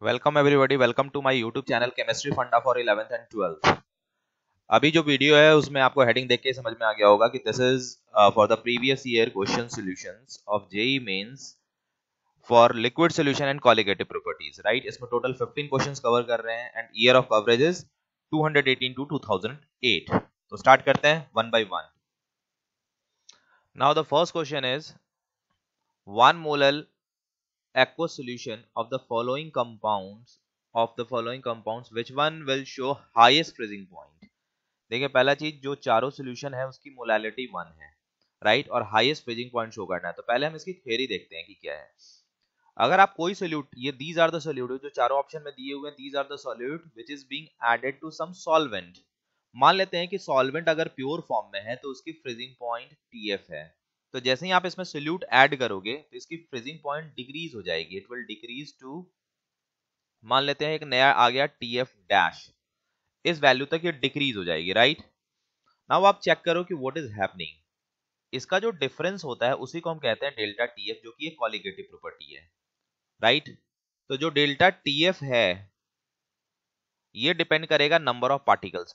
Welcome everybody, welcome to my YouTube channel chemistry funda for 11th and 12th। अभी जो video है उसमें आपको हेडिंग देख के समझ में आ गया होगा कि this is for the previous year question solutions of JEE mains for liquid solution and colligative properties, right. इसमें टोटल 15 क्वेश्चंस कवर कर रहे हैं and year of coverage is 218 to 2008। तो स्टार्ट करते हैं one by one. Now the first question is 1 molar aqueous solution of the following compounds which one will show highest freezing point। देखिए पहला चीज, जो चारों सॉल्यूशन है उसकी मोलैलिटी 1 है, राइट, और हाईएस्ट फ्रीजिंग पॉइंट शो करना है। तो पहले हम इसकी थ्योरी देखते हैं कि क्या है। अगर आप कोई सोल्यूट, ये दीज आर द सोल्यूट जो चारों ऑप्शन में दिए हुए हैं, these are the solute which is being added to some solvent. मान लेते हैं कि सॉल्वेंट अगर प्योर फॉर्म में है तो उसकी फ्रीजिंग पॉइंट TF है। तो जैसे ही आप इसमें सोल्यूट ऐड करोगे तो इसकी फ्रीजिंग पॉइंट डिक्रीज हो जाएगी, इट विल डिक्रीज टू, मान लेते हैं एक नया आ गया TF डैश, इस वैल्यू तक ये डिक्रीज हो जाएगी, राइट। नाउ आप चेक करो कि व्हाट इज हैपनिंग। इसका जो डिफरेंस होता है उसी को हम कहते हैं डेल्टा TF, जो कि एक कॉलिगेटिव प्रॉपर्टी है, राइट। तो जो डेल्टा TF है ये डिपेंड करेगा नंबर ऑफ पार्टिकल्स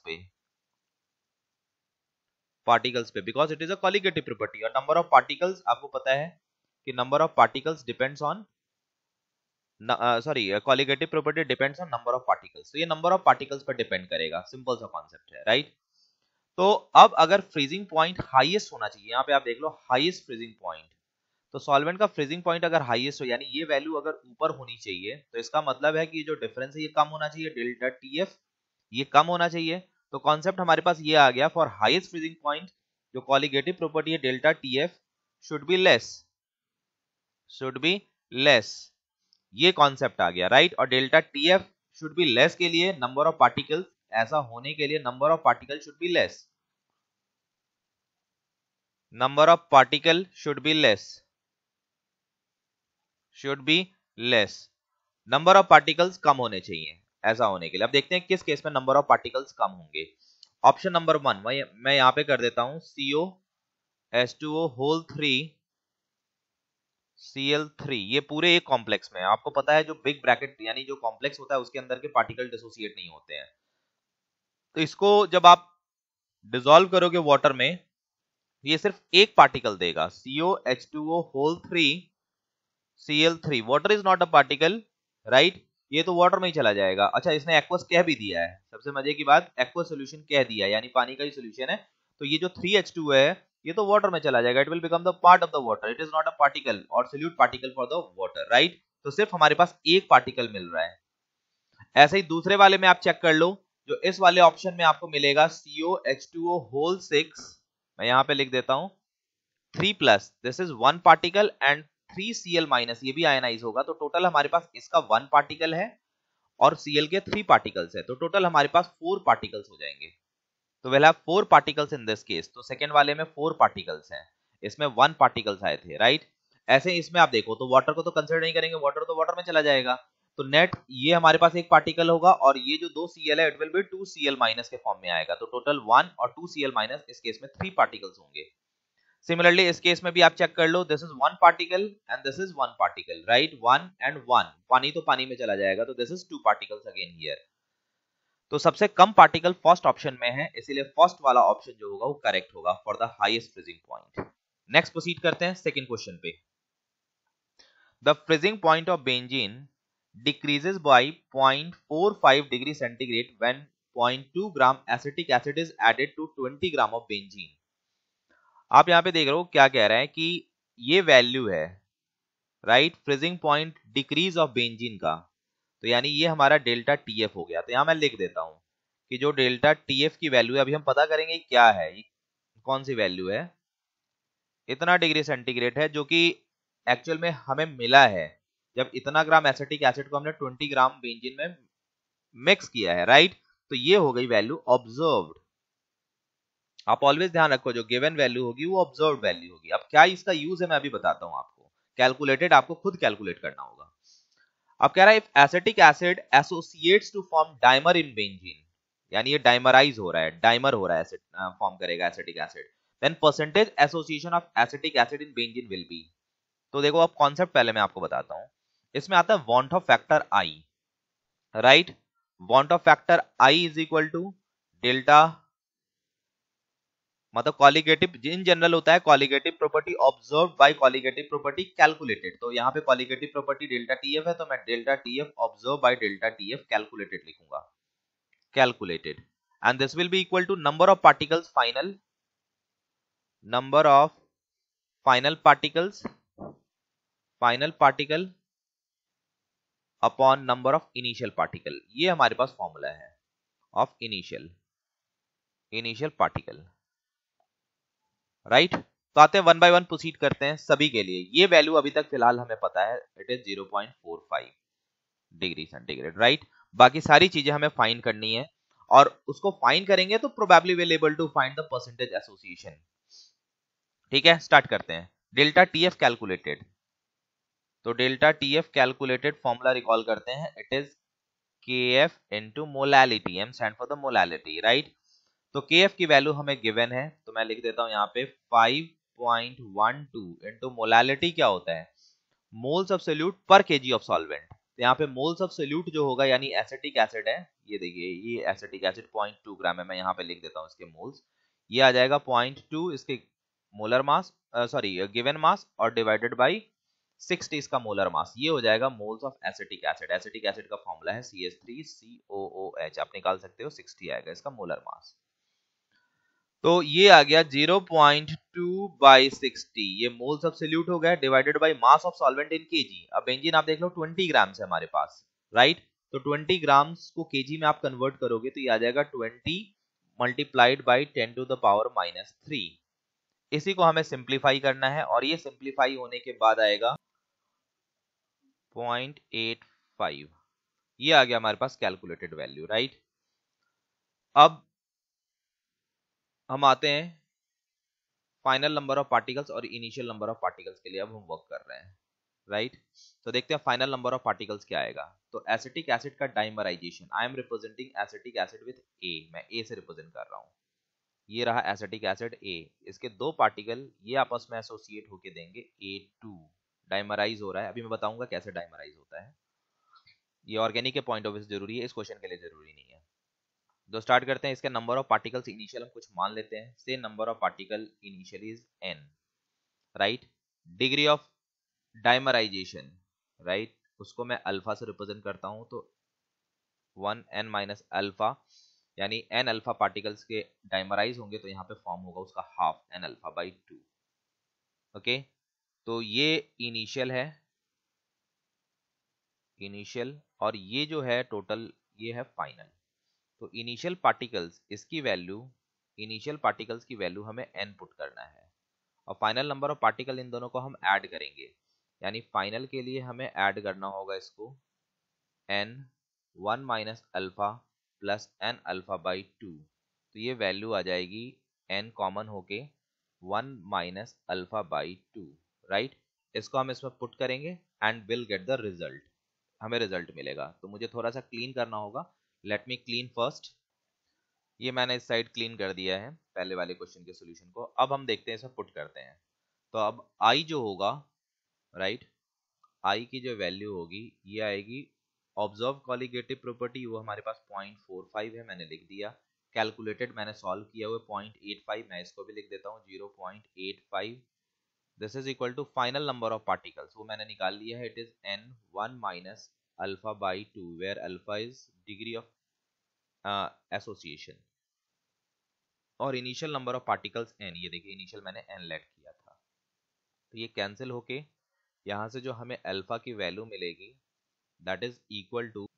पे, because it is a colligative property. और नंबर ऑफ पार्टिकल्स आपको पता है कि number of particles depends on, colligative property depends on number of particles. तो ये नंबर ऑफ पार्टिकल्स पर डिपेंड करेगा, सिंपल सा कॉन्सेप्ट है, राइट। तो अब अगर फ्रीजिंग पॉइंट हाईएस्ट होना चाहिए, यहाँ पे आप देख लो हाईएस्ट फ्रीजिंग पॉइंट, तो सॉल्वेंट का फ्रीजिंग पॉइंट अगर हाईएस्ट हो, यानी ये वैल्यू अगर ऊपर होनी चाहिए, तो इसका मतलब है कि जो डिफरेंस है ये कम होना चाहिए, डेल्टा TF ये कम होना चाहिए। तो कॉन्सेप्ट हमारे पास ये आ गया, फॉर हाईएस्ट फ्रीजिंग पॉइंट जो कॉलिगेटिव प्रॉपर्टी है delta TF should be less, ये कॉन्सेप्ट आ गया, राइट। और delta TF should be less के लिए नंबर ऑफ पार्टिकल्स, ऐसा होने के लिए number of particle should be less, number of particle should be less, number of particles कम होने चाहिए ऐसा होने के लिए। अब देखते हैं किस केस में नंबर ऑफ पार्टिकल्स कम होंगे। ऑप्शन नंबर 1 मैं यहां पे कर देता हूं, COH2O होल 3 Cl3, ये पूरे एक कॉम्प्लेक्स में, आपको पता है जो बिग ब्रैकेट यानी जो कॉम्प्लेक्स होता है उसके अंदर के पार्टिकल डिसोसिएट नहीं होते हैं। तो इसको जब आप डिसॉल्व करोगे वाटर में, ये सिर्फ एक पार्टिकल देगा, COH2O whole 3 Cl3। Water is not a particle, right, ये तो वाटर में ही चला जाएगा। अच्छा, इसने एक्वस कह भी दिया है, सबसे मजे की बात, एक्वस सॉल्यूशन कह दिया है, यानी पानी का ही सॉल्यूशन है। तो ये जो 3H2 है ये तो वाटर में चला जाएगा, it will become the part of the water, it is not a particle और solute particle for the water, right. तो सिर्फ हमारे पास एक पार्टिकल मिल रहा है। ऐसे ही दूसरे वाले में आप चेक कर लो, जो इस वाले ऑप्शन में आपको मिलेगा COH2O होल 6, मैं यहां पे लिख देता हूं 3+, this is 1 particle and 3Cl- ये भी आयनाइज होगा। तो टोटल हमारे पास इसका 1 पार्टिकल है और Cl के 3 पार्टिकल्स है, तो टोटल हमारे पास 4 पार्टिकल्स हो जाएंगे। तो we'll have 4 particles in this case। तो सेकेंड वाले में 4 पार्टिकल्स हैं, इसमें 1 पार्टिकल्स आए थे, राइट। ऐसे इसमें आप देखो तो वाटर को तो कंसिडर नहीं करेंगे, वाटर तो वाटर में चला जाएगा। तो नेट ये हमारे पास एक पार्टिकल होगा और ये जो 2 Cl है इट विल बी 2 Cl- के फॉर्म में आएगा। तो टोटल 1 और 2 Cl-, इस केस में 3 पार्टिकल्स होंगे। सिमिलरली इस केस में भी आप चेक कर लो, this is 1 particle and this is 1 particle, right, 1 and 1, पानी तो पानी में चला जाएगा, तो this is 2 particles again here. तो सबसे कम पार्टिकल फर्स्ट ऑप्शन में है, इसीलिए फर्स्ट वाला ऑप्शन जो होगा वो करेक्ट होगा for the highest freezing point. Next proceed करते हैं सेकंड क्वेश्चन पे। The freezing point of benzene decreases by 0.45 degree centigrade when 0.2 gram acetic acid is added to 20 gram of benzene. आप यहां पे देख रहे हो क्या कह रहा है कि ये वैल्यू है, right, freezing point decrease of benzene का। तो यानी ये हमारा डेल्टा TF हो गया। तो यहां मैं लिख देता हूं कि जो डेल्टा TF की वैल्यू है, अभी हम पता करेंगे क्या है, ये कौन सी वैल्यू है। इतना डिग्री सेंटीग्रेड है जो कि एक्चुअल में हमें मिला है जब इतना ग्राम एसिटिक एसिड को हमने 20 ग्राम बेंजीन में मिक्स किया है, राइट। तो ये हो गई वैल्यू ऑब्जर्व्ड। आप ऑलवेज ध्यान रखो जो गिवन वैल्यू होगी वो ऑब्जर्व्ड वैल्यू होगी। अब क्या इसका यूज है मैं अभी बताता हूं आपको, कैलकुलेटेड आपको खुद कैलकुलेट करना होगा। अब कह रहा है if acetic acid associates to form dimer in benzene, यानी ये डाइमराइज हो रहा है, डाइमर हो रहा है, एसिड फॉर्म करेगा acetic acid, then percentage association of acetic acid in benzene will be. तो देखो अब कॉन्सेप्ट पहले मैं आपको बताता हूं, इसमें आता है van't Hoff factor I। Right. Van't Hoff factor I is equal to delta, मतलब कॉलिगेटिव इन जनरल होता है colligative property observed by colligative property calculated. तो यहाँ पे कॉलिगेटिव प्रॉपर्टी डेल्टा टीएफ है, तो मैं delta TF observed by delta TF calculated लिखूंगा, calculated. And this will be equal to number of particles final, number of final particles, final particle upon number of initial particle. ये हमारे पास formula है of initial, initial particle, right. तो आते हैं one by one proceed करते हैं सभी के लिए। ये वैल्यू अभी तक फिलहाल हमें पता है, it is 0.45 degree centigrade, right. बाकी सारी चीजें हमें फाइंड करनी है, और उसको फाइंड करेंगे तो probably will able to find the percentage association. ठीक है, स्टार्ट करते हैं। डेल्टा टीएफ कैलकुलेटेड, तो delta TF calculated formula recall करते हैं, it is KF into molality, M stand for the molality, right. तो KF की वैल्यू हमें गिवन है, तो मैं लिख देता हूं यहाँ पे 5.12 इंटू मोलैलिटी क्या होता है, मोल्स ऑफ सोल्यूट पर केजी ऑफ सॉल्वेंट। तो यहाँ पे मोल्स ऑफ सोल्यूट जो होगा यानी एसिटिक एसिड है, ये देखिए ये एसिटिक एसिड 0.2 ग्राम है, मैं यहाँ पे लिख देता हूँ इसके मोल्स, ये आ जाएगा 0.2 इसके molar mass, sorry given mass, और डिवाइडेड बाई 60 इसका मोलर मास, ये हो जाएगा moles of acetic acid. Acetic acid का फॉर्मूला है CH3COOH, आप निकाल सकते हो, 60 आएगा इसका मोलर मास। तो ये आ गया 0.2 बाई 60, ये मोल्स ऑफ सोल्यूट हो गया, divided by mass of solvent in KG. अब बेंजीन आप देख लो 20 ग्राम्स है हमारे पास, राइट। तो 20 ग्राम्स को केजी में आप कन्वर्ट करोगे तो ये आ जाएगा 20 multiplied by 10 to the power -3। इसी को हमें सिंप्लीफाई करना है, और ये सिंप्लीफाई होने के बाद आएगा 0.85, ये आ गया हमारे पास कैलकुलेटेड वैल्यू, राइट। अब हम आते हैं फाइनल नंबर ऑफ पार्टिकल्स और इनिशियल नंबर ऑफ पार्टिकल्स के लिए अब हम वर्क कर रहे हैं, राइट। तो देखते हैं फाइनल नंबर ऑफ पार्टिकल्स क्या आएगा। तो एसिटिक एसिड का dimerization, I am representing acetic acid with A, मैं ए से रिप्रेजेंट कर रहा हूं, ये रहा एसिटिक एसिड ए, इसके दो पार्टिकल ये आपस में एसोसिएट होके देंगे A2, डाइमराइज हो रहा है, अभी मैं बताऊंगा कैसे डाइमराइज होता है, ये ऑर्गेनिक के पॉइंट ऑफ व्यू से जरूरी है, इस क्वेश्चन के लिए जरूरी नहीं है। तो स्टार्ट करते हैं, इसके नंबर ऑफ पार्टिकल्स इनिशियल हम कुछ मान लेते हैं, से number of particle initial is n, right. Degree of dimerization, right, उसको मैं अल्फा से रिप्रेजेंट करता हूं, तो 1n माइनस अल्फा, यानी n अल्फा पार्टिकल्स के डाइमराइज होंगे तो यहाँ पे फॉर्म होगा उसका half n alpha by 2। Okay, तो ये इनिशियल है, इनिशियल, और ये जो है टोटल ये है फाइनल। तो इनिशियल पार्टिकल्स, इसकी वैल्यू, इनिशियल पार्टिकल्स की वैल्यू हमें n पुट करना है, और फाइनल नंबर ऑफ पार्टिकल इन दोनों को हम ऐड करेंगे, यानी फाइनल के लिए हमें ऐड करना होगा इसको n 1 minus alpha plus n alpha by 2। तो ये वैल्यू आ जाएगी n कॉमन होके 1 माइनस अल्फा बाई 2, राइट। इसको हम इसमें पुट करेंगे and will get the result, हमें रिजल्ट मिलेगा। तो मुझे थोड़ा सा क्लीन करना होगा, लेट मी क्लीन फर्स्ट। ये मैंने इस साइड क्लीन कर दिया है पहले वाले क्वेश्चन के सॉल्यूशन को। अब हम देखते हैं, इसे पुट करते हैं। तो अब आई जो होगा, राइट, आई की जो वैल्यू होगी ये आएगी, ऑब्जर्व कॉलिगेटिव प्रॉपर्टी वो हमारे पास 0.45 है, मैंने लिख दिया। कैलकुलेटेड मैंने सॉल्व किया हुआ 0.85, मैं इसको भी लिख देता हूँ 0.85। This is equal to final number of particles, वो मैंने निकाल लिया है, it is n 1 minus alpha by 2, where alpha is degree of association, और initial number of particles n, ये देखिए इनिशियल मैंने n लेट किया था। तो ये कैंसिल होके यहाँ से जो हमें अल्फा की वैल्यू मिलेगी दैट इज इक्वल टू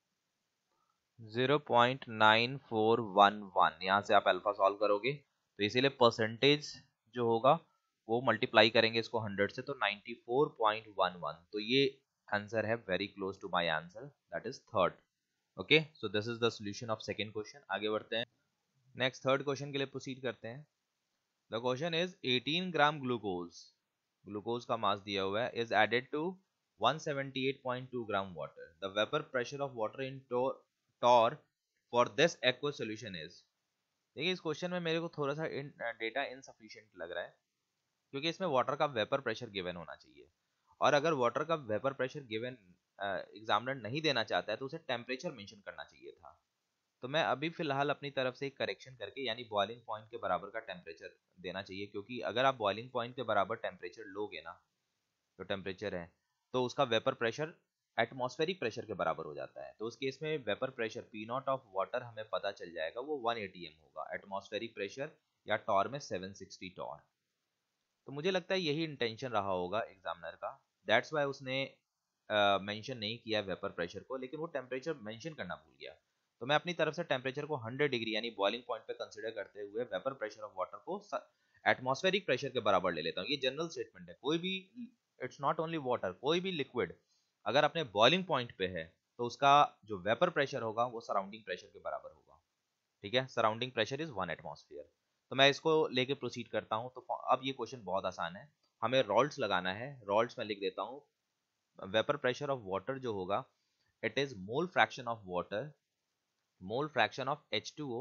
0.9411। यहाँ से आप अल्फा सॉल्व करोगे तो इसीलिए परसेंटेज जो होगा वो मल्टीप्लाई करेंगे इसको 100 से, तो 94.11। तो ये आंसर है very close to my answer, that is third. Okay, so this is the solution of second question. आगे बढ़ते हैं, नेक्स्ट थर्ड क्वेश्चन के लिए प्रोसीड करते हैं। The question is 18 gram glucose, glucose का मास दिया हुआ है, is added to 178.2 gram water, the vapour pressure of water in torr for this aqueous solution is. देखिए इस क्वेश्चन में मेरे को थोड़ा सा डेटा इनसफिशिएंट लग रहा है, क्योंकि इसमें वाटर का वेपर प्रेशर गिवन होना चाहिए, और अगर वाटर का वेपर प्रेशर गिवन एग्जामिनर नहीं देना चाहता है तो उसे टेम्परेचर मेंशन करना चाहिए था। तो मैं अभी फिलहाल अपनी तरफ से एक करेक्शन करके यानी बॉइलिंग पॉइंट के बराबर का टेम्परेचर देना चाहिए, क्योंकि अगर आप बॉइलिंग पॉइंट के बराबर टेम्परेचर लोगे ना, जो टेम्परेचर है, तो उसका वेपर प्रेशर एटमॉस्फेरिक प्रेशर के बराबर हो जाता है। तो उस केस में vapour pressure P not of water हमें पता चल जाएगा, वो 180 m होगा। एटमॉस्फेरिक प्रेशर या टॉर में 760 टॉर। तो मुझे लगता है यही इंटेंशन रहा होगा एग्जामिनर का, दैट्स वाई उसने मेंशन नहीं किया वेपर प्रेशर को, लेकिन वो टेम्परेचर मेंशन करना भूल गया। तो मैं अपनी तरफ से टेम्परेचर को 100 डिग्री यानी बॉइलिंग पॉइंट पे कंसीडर करते हुए वेपर प्रेशर ऑफ वाटर को एटमॉस्फेरिक प्रेशर के बराबर ले लेता हूँ। ये जनरल स्टेटमेंट है, कोई भी, इट्स नॉट ओनली वाटर, कोई भी लिक्विड अगर अपने बॉइलिंग पॉइंट पे है तो उसका जो वेपर प्रेशर होगा वो सराउंडिंग प्रेशर के बराबर होगा। ठीक है, सराउंडिंग प्रेशर इज 1 एटमॉस्फेयर। तो मैं इसको लेके प्रोसीड करता हूँ। तो अब ये क्वेश्चन बहुत आसान है, हमें रॉल्ट्स लगाना है। रॉल्ट्स में लिख देता हूँ, वेपर प्रेशर ऑफ वाटर जो होगा it is mole fraction of water, mole fraction of H2O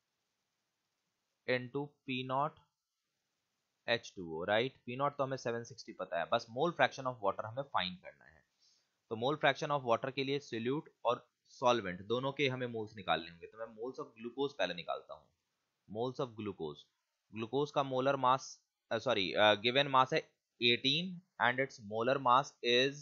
into P not H2O, right. P not तो हमें 760 पता है, बस मोल फ्रैक्शन ऑफ वाटर हमें फाइंड करना है। तो मोल फ्रैक्शन ऑफ वाटर के लिए सोल्यूट और सॉल्वेंट दोनों के हमें मोल्स निकालने होंगे। तो मैं मोल्स ऑफ ग्लूकोज पहले निकालता हूँ। मोल्स ऑफ ग्लूकोज, ग्लूकोज का molar mass, sorry given mass है 18 and it's molar mass is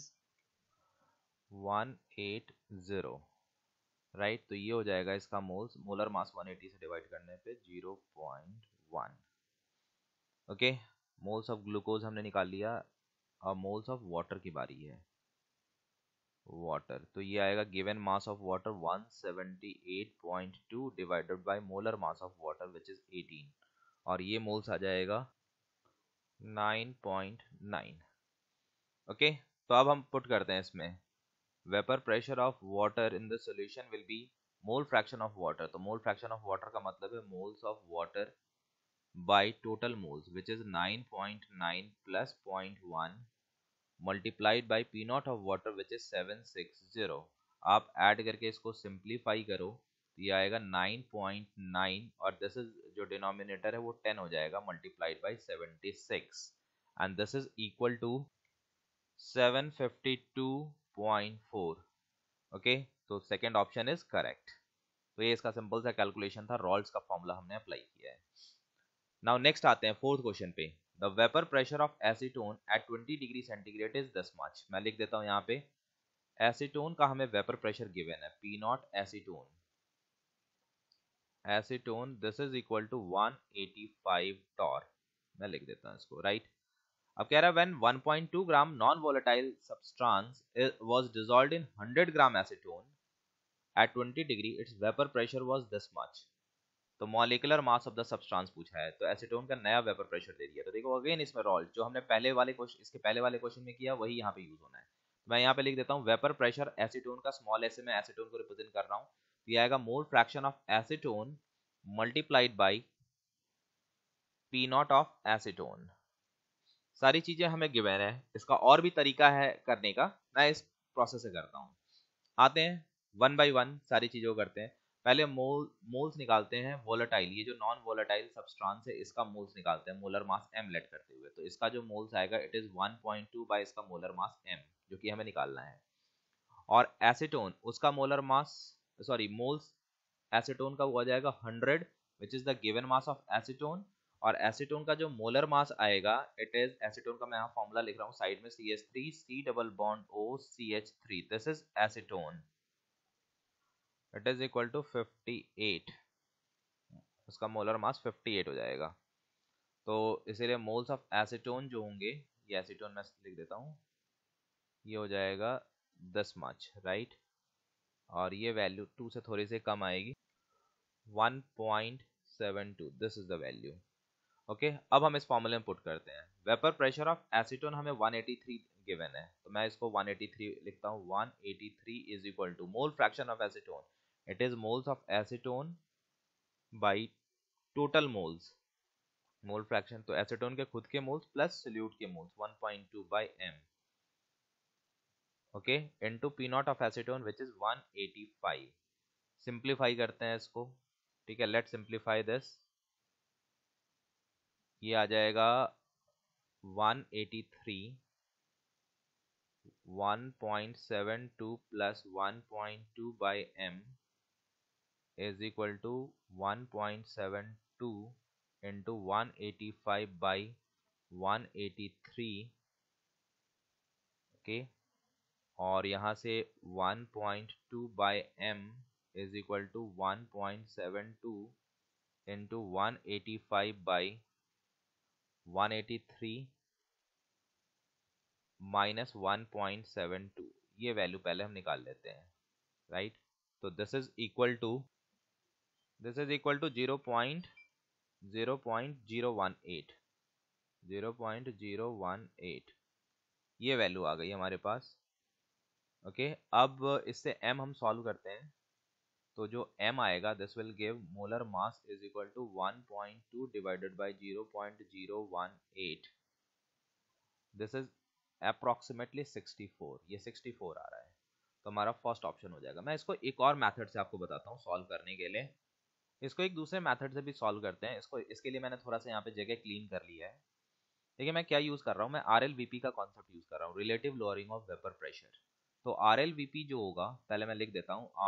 180, right. तो ये हो जाएगा इसका मोल्स, मोलर मास 180 से डिवाइड करने पे 0.1। ओके, मोल्स ऑफ ग्लूकोज हमने निकाल लिया। अब मोल्स ऑफ वाटर की बारी है। वाटर, तो ये आएगा given mass of water 178.2 divided by molar mass of water which is 18, और ये मोल्स आ जाएगा 9.9। ओके, तो अब हम पुट करते हैं इसमें, vapour pressure of water in the solution will be mole fraction of water. तो मोल फ्रैक्शन ऑफ वाटर का मतलब है moles of water by total moles which is 9.9 plus 0.1 multiplied by P not of water which is 760। आप add करके इसको simplify करो तो ये आएगा 9.9, और दिस इज जो डिनोमिनेटर है वो 10 हो जाएगा multiplied by 76, and this is equal to 752.4। Okay, तो सेकेंड ऑप्शन इज करेक्ट। तो ये इसका सिंपल सा कैलकुलेशन था, रॉल्ट्स का फॉर्मूला हमने अप्लाई किया है। नाउ नेक्स्ट आते हैं फोर्थ क्वेश्चन पे। The vapour pressure of acetone at 20 degree centigrade is this much. मैं लिख देता हूं यहाँ पे, एसीटोन का हमें वेपर प्रेशर गिवन है P naught acetone, acetone this is equal to 185 torr. मैं लिख देता हूं इसको, राइट। अब कह रहा है when 1.2 gram non volatile substance was dissolved in 100 gram acetone at 20 degree its vapour pressure was this much. तो molecular mass of the substance पूछा है, तो एसीटोन का नया वेपर प्रेशर दे दिया। तो देखो अगेन इसमें रॉल्ट जो हमने पहले वाले क्वेश्चन, इसके पहले वाले क्वेश्चन में किया वही यहाँ पे यूज होना है। तो मैं यहाँ पे लिख देता हूँ वेपर प्रेशर एसीटोन का, स्मॉल एस में एसीटोन को रिप्रेजेंट कर रहा हूँ, तो ये आएगा mole fraction of acetone multiplied by P not of acetone. सारी चीजें हमें गिवन है, इसका और भी तरीका है करने का, मैं इस प्रोसेस से करता हूँ। आते हैं वन बाय वन सारी चीजों को करते हैं। पहले मोल्स निकालते हैं वोलेटाइल, ये जो नॉन वोलेटाइल सब्सटेंस है इसका मोल्स निकालते हैं मोलर मास m लेट करते हुए। तो इसका जो मोल्स आएगा इट इज 1.2 बाय इसका मोलर मास m, जो कि हमें निकालना है। और एसीटोन उसका molar mass, sorry moles acetone का हो जाएगा 100 which is the given mass of acetone. और एसीटोन का जो मोलर मास आएगा इट इज, एसीटोन का मैं यहाँ फॉर्मूला लिख रहा हूँ साइड में, CH3 C double bond O CH3, this is acetone, it is equal to 58, उसका मोलर मास 58 हो जाएगा। तो इसीलिए मोल्स ऑफ एसीटोन जो होंगे, ये एसीटोन मैं लिख देता हूँ, ये हो जाएगा 10 मच, राइट। और ये वैल्यू 2 से थोड़ी सी कम आएगी, 1.72, this is the value. Okay, अब हम इस फॉर्मूले में पुट करते हैं। वेपर प्रेशर ऑफ एसीटोन हमें 183 गिवन है, तो मैं इसको 183 लिखता हूँ। 183 is equal to mole fraction of acetone, it is moles of acetone by total moles, mole fraction तो एसीटोन के खुद के मोल्स प्लस सोल्यूट के moles 1.2 by m, okay, into P not of acetone which is 185। Simplify करते हैं इसको, ठीक है, लेट सिंप्लीफाई दिस। ये आ जाएगा 183 1.72 plus 1.2 by m is equal to 1.72 into 185 by 183, okay. और यहाँ से 1.2 by m is equal to 1.72 into 185 by 183 minus 1.72, ये वैल्यू पहले हम निकाल लेते हैं, राइट। तो दिस इज इक्वल टू 0.018 ये वैल्यू आ गई हमारे पास, ओके। अब इससे m हम सॉल्व करते हैं, तो जो m आएगा this will give molar mass is equal to 1.2 divided by 0.018, this is approximately 64, ये 64 आ रहा है। तो हमारा फर्स्ट ऑप्शन हो जाएगा। मैं इसको एक और मेथड से आपको बताता हूँ सॉल्व करने के लिए। इसको एक दूसरे मेथड से भी सॉल्व करते हैं। इसके लिए मैंने थोड़ा सा यहाँ पे जगह क्लीन कर लिया है। देखिए मैं क्या यूज कर रहा हूँ, मैं RLVP का कॉन्सेप्ट यूज कर रहा हूँ, relative lowering of vapour pressure. तो RLVP जो होगा, पहले मैं लिख देता हूँ,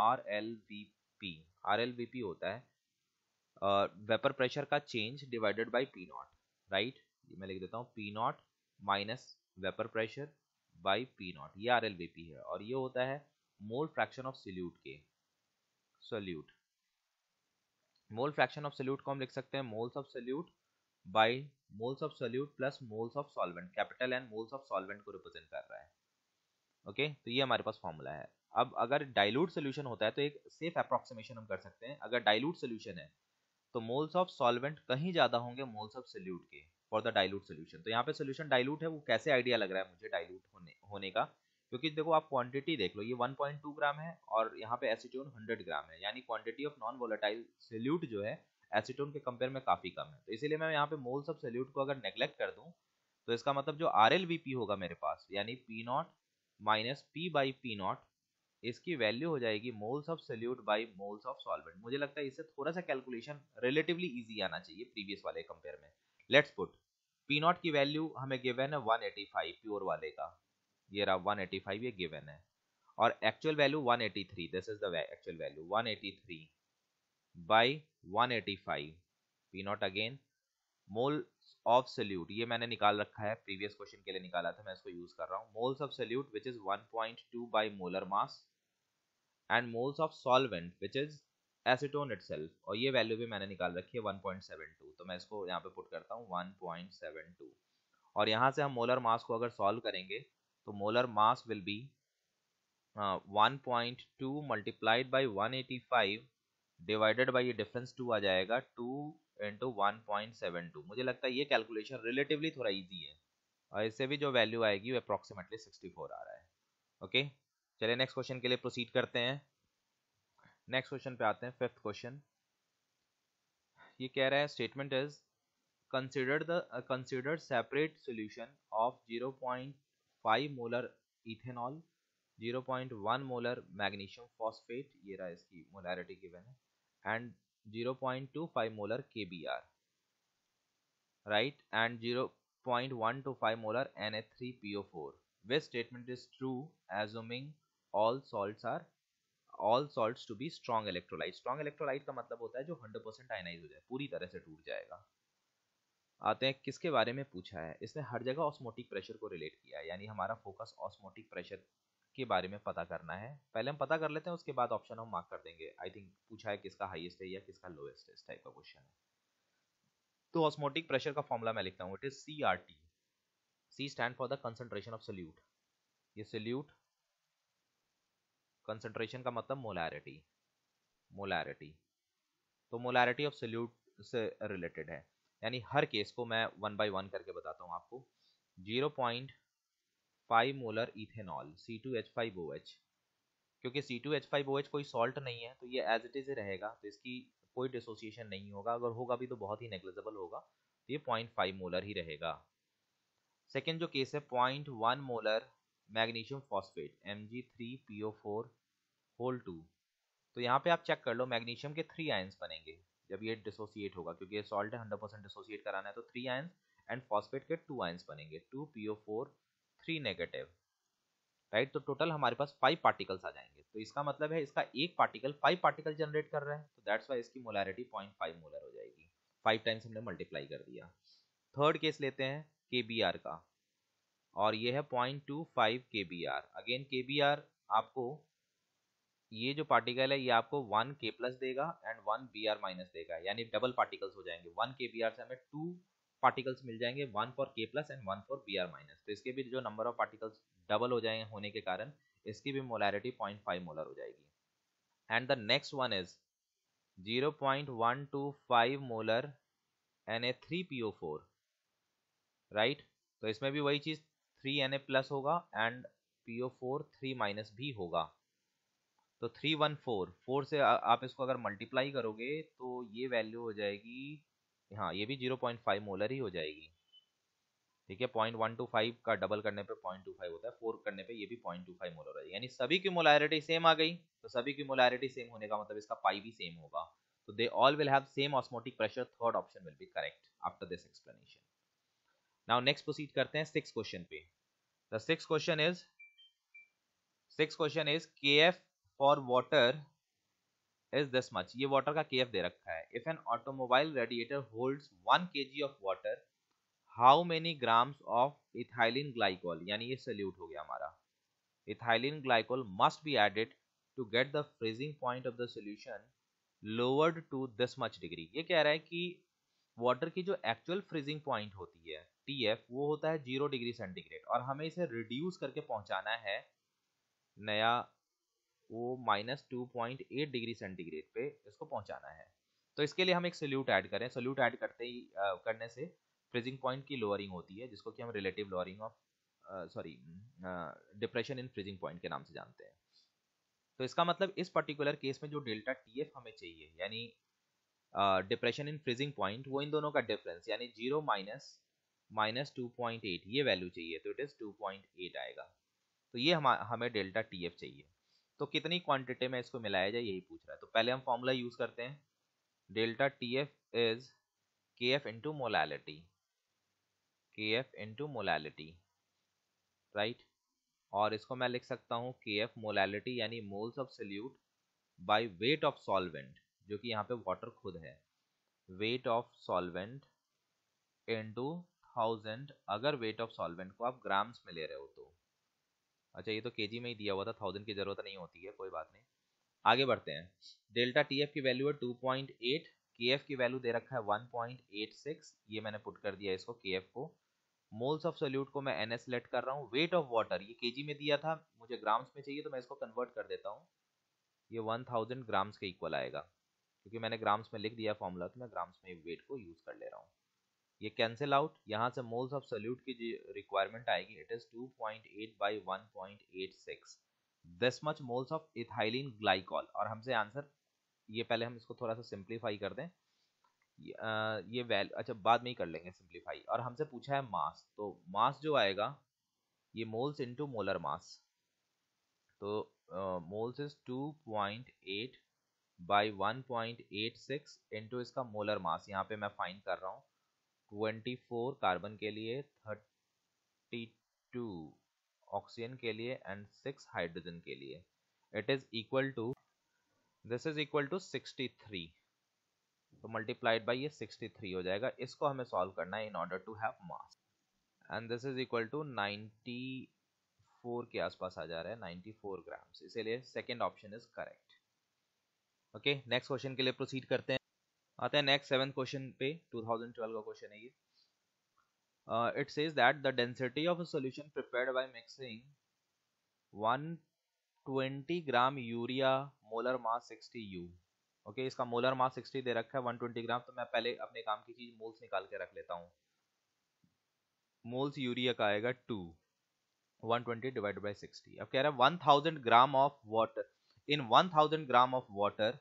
RLVP होता है वेपर प्रेशर का change divided by P naught, right. मैं लिख देता हूँ P naught minus vapour pressure by P naught, ये RLVP है। और ये होता है मोल फ्रैक्शन ऑफ सोल्यूट के, solute. Mole fraction of solute को हम लिख सकते हैं moles of solute by moles of solute plus moles of solvent, capital N moles of solvent को रिप्रेजेंट कर रहा है, ओके। तो ये हमारे पास फॉर्मूला है। अब अगर डाइल्यूट सोल्यूशन होता है तो एक सेफ अप्रोक्सीमेशन हम कर सकते हैं। अगर डाइल्यूट सोल्यूशन है तो मोल्स ऑफ सॉल्वेंट कहीं ज्यादा होंगे मोल्स ऑफ सोल्यूट के फॉर द डाइल्यूट सोल्यूशन। तो यहाँ पे सोल्यूशन डाइल्यूट है, वो कैसे आइडिया लग रहा है मुझे डाइल्यूट होने का, क्योंकि देखो आप क्वांटिटी देख लो, ये 1.2 ग्राम है और यहाँ पे एसीटोन 100 ग्राम है, यानी quantity of non volatile solute जो है एसीटोन के कंपेयर में काफी कम है। तो इसीलिए मैं यहाँ पे मोल्स ऑफ सोल्यूट को अगर नेग्लेक्ट कर दूं तो इसका मतलब जो RLVP होगा मेरे पास, यानी P naught minus P by P naught, इसकी वैल्यू हो जाएगी moles of solute by moles of solvent. मुझे लगता है इससे थोड़ा सा कैलकुलेशन रिलेटिवली इजी आना चाहिए प्रीवियस वाले कंपेयर में। लेट्स पुट P नॉट की वैल्यू हमें गिवन है 185 प्योर वाले का, ये रहा 185, ये गिवन है। और actual value 183, this is the actual value 183 by 185, P naught again mole of solute, ये मैंने निकाल रखा है, प्रीवियस क्वेश्चन के लिए निकाला था, मैं इसको यूज कर रहा हूँ। Moles of solute which is 1.2 by molar mass and moles of solvent which is acetone itself, और ये वैल्यू भी मैंने निकाल रखी है 1.72। तो मैं इसको यहाँ पे पुट करता हूँ 1.72, और यहाँ से हम मोलर मास को अगर सॉल्व करेंगे तो molar mass will be 1.2 multiplied by 185 divided by, ये डिफरेंस 2 आ जाएगा, 2 इंटू 1.72। मुझे लगता है ये कैलकुलेशन रिलेटिवली थोड़ा इजी है, और इससे भी जो वैल्यू आएगी वो अप्रोक्सीमेटली 64 आ रहा है, ओके। चलिए नेक्स्ट क्वेश्चन के लिए प्रोसीड करते हैं। नेक्स्ट क्वेश्चन पे आते हैं, फिफ्थ क्वेश्चन। ये कह रहा है statement is consider separate solution of 0.5 molar ethanol, 0.1 molar magnesium phosphate, ये रहा इसकी मोलैरिटी गिवन है, and 0.25 molar KBr, right, and 0.125 molar Na3PO4। Which statement is true assuming all salts to be strong electrolyte? Strong electrolyte का मतलब होता है जो 100% ionise हो जाए, पूरी तरह से टूट जाएगा। आते हैं किसके बारे में पूछा है, इसने हर जगह ऑस्मोटिक प्रेशर को रिलेट किया है, यानी हमारा फोकस ऑस्मोटिक प्रेशर के बारे में पता करना है। पहले हम पता कर लेते हैं, उसके बाद ऑप्शन हम मार्क कर देंगे। आई थिंक पूछा है किसका हाईएस्ट है या किसका लोएस्ट है, इस टाइप का क्वेश्चन है। तो ऑस्मोटिक प्रेशर का फॉर्मूला मैं लिखता हूँ, it is CRT। C stand for the concentration of solute, ये सोल्यूट कंसंट्रेशन का मतलब मोलैरिटी, मोलैरिटी। तो मोलैरिटी ऑफ सोल्यूट से रिलेटेड है, यानी हर केस को मैं 1 बाय 1 करके बताता हूँ आपको। 0.5 मोलर इथेनॉल C2H5OH, क्योंकि C2H5OH कोई सॉल्ट नहीं है तो ये एज इट इज रहेगा, तो इसकी कोई डिसोसिएशन नहीं होगा, अगर होगा भी तो बहुत ही नेग्लिजिबल होगा, तो ये 0.5 मोलर ही रहेगा। सेकेंड जो केस है 0.1 molar magnesium phosphate Mg3PO4 whole 2, तो यहाँ पे आप चेक कर लो मैग्नीशियम के 3 आयंस बनेंगे जब ये डिसोसिएट होगा, क्योंकि ये सॉल्ट है, 100% डिसोसिएट कराना है, तो 3 आयंस, एंड फॉस्फेट के 2 आयंस बनेंगे, 2PO4 3 नेगेटिव, राइट। तो टोटल हमारे पास 5 पार्टिकल्स आ जाएंगे, तो इसका मतलब है इसका एक पार्टिकल 5 पार्टिकल जनरेट कर रहा है, तो दैट्स वाई इसकी मोलैरिटी 0.5 मोलर हो जाएगी। 5 टाइम्स हमने मल्टीप्लाई कर दिया। थर्ड केस लेते हैं KBr का, और ये है 0.25 KBr। अगेन KBr आपको ये जो पार्टिकल है ये आपको 1 K प्लस देगा एंड 1 Br माइनस देगा, यानी डबल पार्टिकल्स हो जाएंगे। 1 KBr से हमें 2 पार्टिकल्स मिल जाएंगे, 1 for K plus and 1 for Br minus. तो इसके भी जो नंबर ऑफ पार्टिकल्स डबल हो जाएंगे होने के कारण इसकी भी मोलैरिटी 0.5 मोलर हो जाएगी। And the next one is 0.125 molar Na3PO4, right. तो इसमें भी वही चीज 3Na प्लस होगा एंड PO4 3 माइनस भी होगा। तो 314 4 से आप इसको अगर मल्टीप्लाई करोगे तो ये वैल्यू हो जाएगी, हाँ ये भी 0.5 मोलर ही हो जाएगी। ठीक है, 0.125 का डबल करने पे 0.25 होता है, 4 करने पे ये भी 0.25 मोलर हो जाएगी, यानी सभी की मोलैरिटी सेम आ गई। तो सभी की मोलैरिटी सेम होने का मतलब इसका पाई भी सेम होगा। तो they all will have same osmotic pressure. Third option will be correct after this explanation. Now next proceed करते हैं सिक्स क्वेश्चन पे। The six question is KF for water is this much. ये water का KF दे रखा है। If an automobile radiator holds 1 kg of water, how many grams of ethylene glycol, यानी ये सल्यूट हो गया हमारा। Ethylene glycol must be added to get the freezing point of the solution lowered to this much degree. ये कह रहा है कि वाटर की जो एक्चुअल फ्रीजिंग पॉइंट होती है TF, वो होता है 0 डिग्री सेंटीग्रेड, और हमें इसे रिड्यूस करके पहुंचाना है नया वो -2.8 डिग्री सेंटीग्रेड पे इसको पहुंचाना है। तो इसके लिए हम एक सोल्यूट ऐड करें। सोल्यूट ऐड करने से फ्रीजिंग पॉइंट की लोअरिंग होती है, जिसको कि हम relative lowering of depression in freezing point के नाम से जानते हैं। तो इसका मतलब इस पर्टिकुलर केस में जो डेल्टा TF हमें चाहिए, यानी डिप्रेशन इन फ्रीजिंग पॉइंट, वो इन दोनों का डिफरेंस यानी 0 माइनस 2.8 ये वैल्यू चाहिए, तो इट इज 2.8 आएगा। तो ये हमें डेल्टा TF चाहिए। तो कितनी क्वांटिटी में इसको मिलाया जाए यही पूछ रहा है। तो पहले हम फॉर्मूला यूज करते हैं। Delta TF is KF into molality, KF into molality, right. और इसको मैं लिख सकता हूँ KF मोलैलिटी यानी moles of solute by weight of solvent, जो कि यहाँ पे वाटर खुद है। वेट ऑफ सॉल्वेंट इंटू 1000, अगर वेट ऑफ सॉल्वेंट को आप ग्राम्स में ले रहे हो तो। अच्छा, ये तो केजी में ही दिया हुआ था, 1000 की जरूरत नहीं होती है, कोई बात नहीं। आगे बढ़ते हैं। डेल्टा TF की वैल्यू है 2.8, KF की वैल्यू दे रखा है 1.86, ये मैंने पुट कर दिया इसको KF को। मोल्स ऑफ सोल्यूट को मैं NS सेलेक्ट कर रहा हूँ। वेट ऑफ वाटर ये केजी में दिया था, मुझे ग्राम्स में चाहिए, तो मैं इसको कन्वर्ट कर देता हूँ। ये 1000 ग्राम्स के इक्वल आएगा, क्योंकि मैंने ग्राम्स में लिख दिया फॉर्मूला, तो मैं ग्राम्स में वेट को यूज कर ले रहा हूँ। ये कैंसिल आउट, यहाँ से मोल्स ऑफ सोल्यूट की जो रिक्वायरमेंट आएगी it is 2.8 by 1.86, this much moles of ethylene glycol. और हमसे आंसर, ये पहले हम इसको थोड़ा सा सिंप्लीफाई कर दें। ये वैल्यू अच्छा बाद में ही कर लेंगे सिंप्लीफाई। और हमसे पूछा है मास, तो मास जो आएगा ये मोल्स इनटू मोलर मास, तो मोल्स इज 2.8 बाई 1.86 इनटू इसका मोलर मास, यहाँ पे मैं फाइंड कर रहा हूँ 24 कार्बन के लिए, 32 ऑक्सीजन के लिए एंड 6 हाइड्रोजन के लिए। It is equal to, this is equal to 63, तो मल्टीप्लाइड बाय ये 63 हो जाएगा। इसको हमें सॉल्व करना है in order to have mass, and this is equal to 94 के आसपास आ जा रहा है, 94 ग्राम्स, इसीलिए second option is correct. Okay, next question के लिए प्रोसीड करते हैं। आते हैं नेक्स्ट 7th क्वेश्चन पे, 2012 का क्वेश्चन है ये। It says that the density of a solution prepared by mixing 120 gram urea, molar mass 60 U। Okay, इसका मोलर मास 60 दे रखा है, 120 ग्राम, तो मैं पहले अपने काम की चीज मोल्स निकाल के रख लेता हूँ। मोल्स यूरिया का आएगा 2, 120 डिवाइडेड बाय 60। अब कह रहा है 1000 gram of water, in 1000 gram of water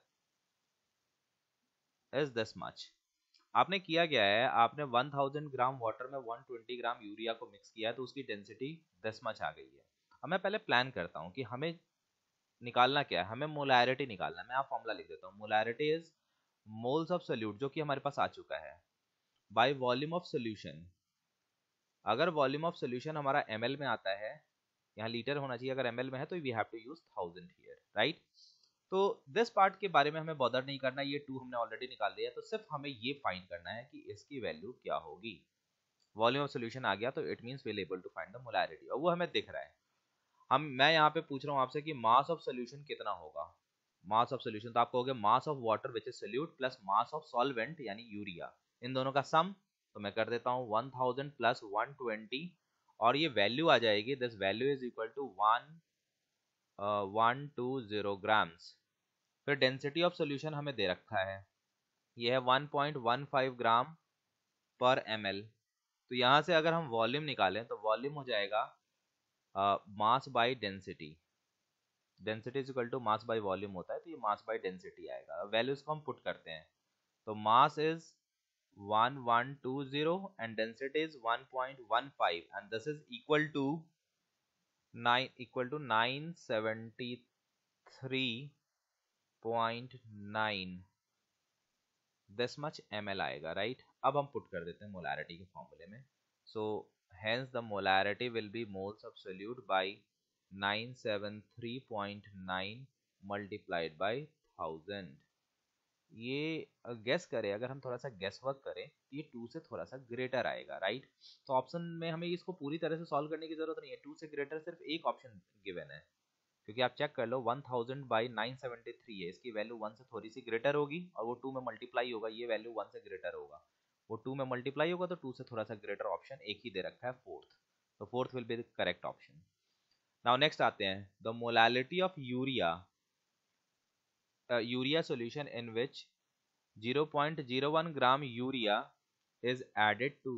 is this much. आपने किया क्या है, आपने 1000 ग्राम वाटर में 120 ग्राम यूरिया को मिक्स किया है, तो उसकी डेंसिटी 10 मच आ गई है। अब मैं पहले प्लान करता हूँ कि हमें निकालना क्या है, हमें मोलैरिटी निकालना है। मैं आप फॉर्मूला लिख देता हूँ। Molarity is moles of solute, जो कि हमारे पास आ चुका है, बाय वॉल्यूम ऑफ सोल्यूशन। अगर वॉल्यूम ऑफ सोल्यूशन हमारा ml में आता है, यहाँ लीटर होना चाहिए, अगर ml में है तो we have to use 1000 here, right. तो दिस पार्ट के बारे में हमें बॉदर नहीं करना, ये 2 हमने ऑलरेडी निकाल लिया है, तो सिर्फ हमें ये फाइंड करना है कि इसकी वैल्यू क्या होगी। वॉल्यूम ऑफ सॉल्यूशन आ गया तो it means we will able to find the molarity, और वो हमें दिख रहा है। मैं यहाँ पे पूछ रहा हूँ आपसे कि मास ऑफ सॉल्यूशन कितना होगा। मास ऑफ सॉल्यूशन तो आप कहोगे mass of water which is solute plus mass of solvent यानी यूरिया, इन दोनों का सम। तो मैं कर देता हूँ 1000 प्लस 120 और ये वैल्यू आ जाएगी, this value is equal to 120 grams. फिर डेंसिटी ऑफ सॉल्यूशन हमें दे रखा है, ये है 1.15 ग्राम पर ml। तो यहाँ से अगर हम वॉल्यूम निकालें तो वॉल्यूम हो जाएगा mass by density, density is equal to mass by volume होता है, तो ये मास बाय डेंसिटी आएगा। वैल्यूज को हम पुट करते हैं, तो mass is 1120 and density is 1.15 and this is equal to 973.9 this much ml आएगा, राइट। अब हम पुट कर देते हैं मोलैरिटी के फॉर्मूले में। सो hence the molarity will be moles of solute by 973.9 multiplied by 1000। ये गेस करें, अगर हम थोड़ा सा गेस वर्क करें, ये 2 से थोड़ा सा ग्रेटर आएगा, राइट। तो ऑप्शन में हमें इसको पूरी तरह से सॉल्व करने की जरूरत नहीं है, 2 से ग्रेटर सिर्फ एक ऑप्शन गिवन है, क्योंकि आप चेक कर लो 1000 बाई 973 है, इसकी वैल्यू 1 से थोड़ी सी ग्रेटर होगी और वो 2 में मल्टीप्लाई होगा, ये वैल्यू 1 से ग्रेटर होगा, वो 2 में मल्टीप्लाई होगा, तो 2 से थोड़ा सा ग्रेटर ऑप्शन एक ही दे रखा है, फोर्थ। तो fourth will be the correct option. Now next आते हैं, the molality of urea solution in which 0.01 gram urea is added to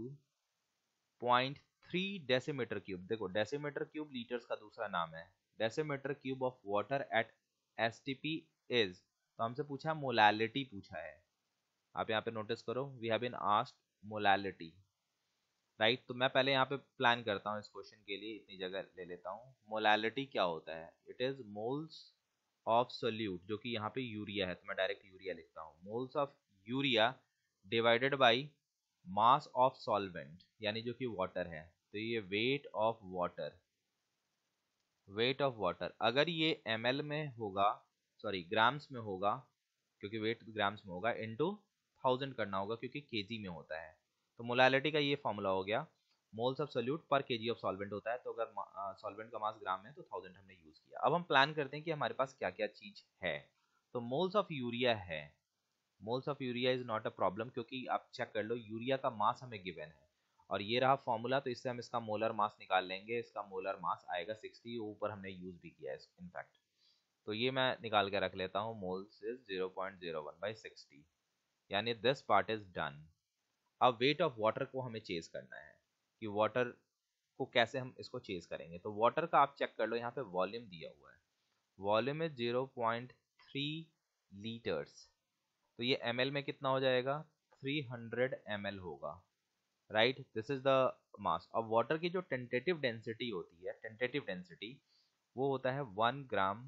0.3 decimetre cube. देखो डेसीमीटर क्यूब लीटर्स का दूसरा नाम है, decimetre cube of water at STP is, तो हमसे पूछा मोलैलिटी पूछा है। आप यहाँ पे नोटिस करो, we have been asked molality, right. तो मैं पहले यहाँ पे प्लान करता हूँ इस क्वेश्चन के लिए, इतनी जगह ले लेता हूँ। मोलैलिटी क्या होता है, it is moles of solute, जो कि यहाँ पे यूरिया है, तो मैं डायरेक्ट यूरिया लिखता हूँ, moles of urea divided by mass of solvent, यानी जो कि वाटर है, तो ये weight of water, weight of water. अगर ये ml में होगा, सॉरी ग्राम्स में होगा, क्योंकि वेट ग्राम्स में होगा, इनटू 1000 करना होगा क्योंकि केजी में होता है। तो मोलैलिटी का ये फॉर्मूला हो गया, मोल्स ऑफ सोल्यूट पर केजी ऑफ सॉल्वेंट होता है, तो अगर सॉल्वेंट का मास ग्राम में तो 1000 हमने यूज किया। अब हम प्लान करते हैं कि हमारे पास क्या क्या चीज है। तो मोल्स ऑफ यूरिया है, moles of urea is not a problem, क्योंकि आप चेक कर लो यूरिया का मास हमें गिवन है और ये रहा फॉर्मूला, तो इससे हम इसका मोलर मास निकाल लेंगे, इसका मोलर मास आएगा 60, ऊपर हमने यूज भी किया है इनफैक्ट। तो ये मैं निकाल के रख लेता हूँ, मोल्स इज 0.01 बाई 60, यानी दिस पार्ट इज डन। अब वेट ऑफ वाटर को हमें चेज करना है, कि वाटर को कैसे हम इसको चेज करेंगे। तो वाटर का आप चेक कर लो, यहाँ पे वॉल्यूम दिया हुआ है, वॉल्यूम इज 0.3 लीटर्स, तो ये ml में कितना हो जाएगा, 300 ml होगा, right. This is the mass. अब वाटर की जो टेंटेटिव डेंसिटी होती है, टेंटेटिव डेंसिटी वो होता है 1 ग्राम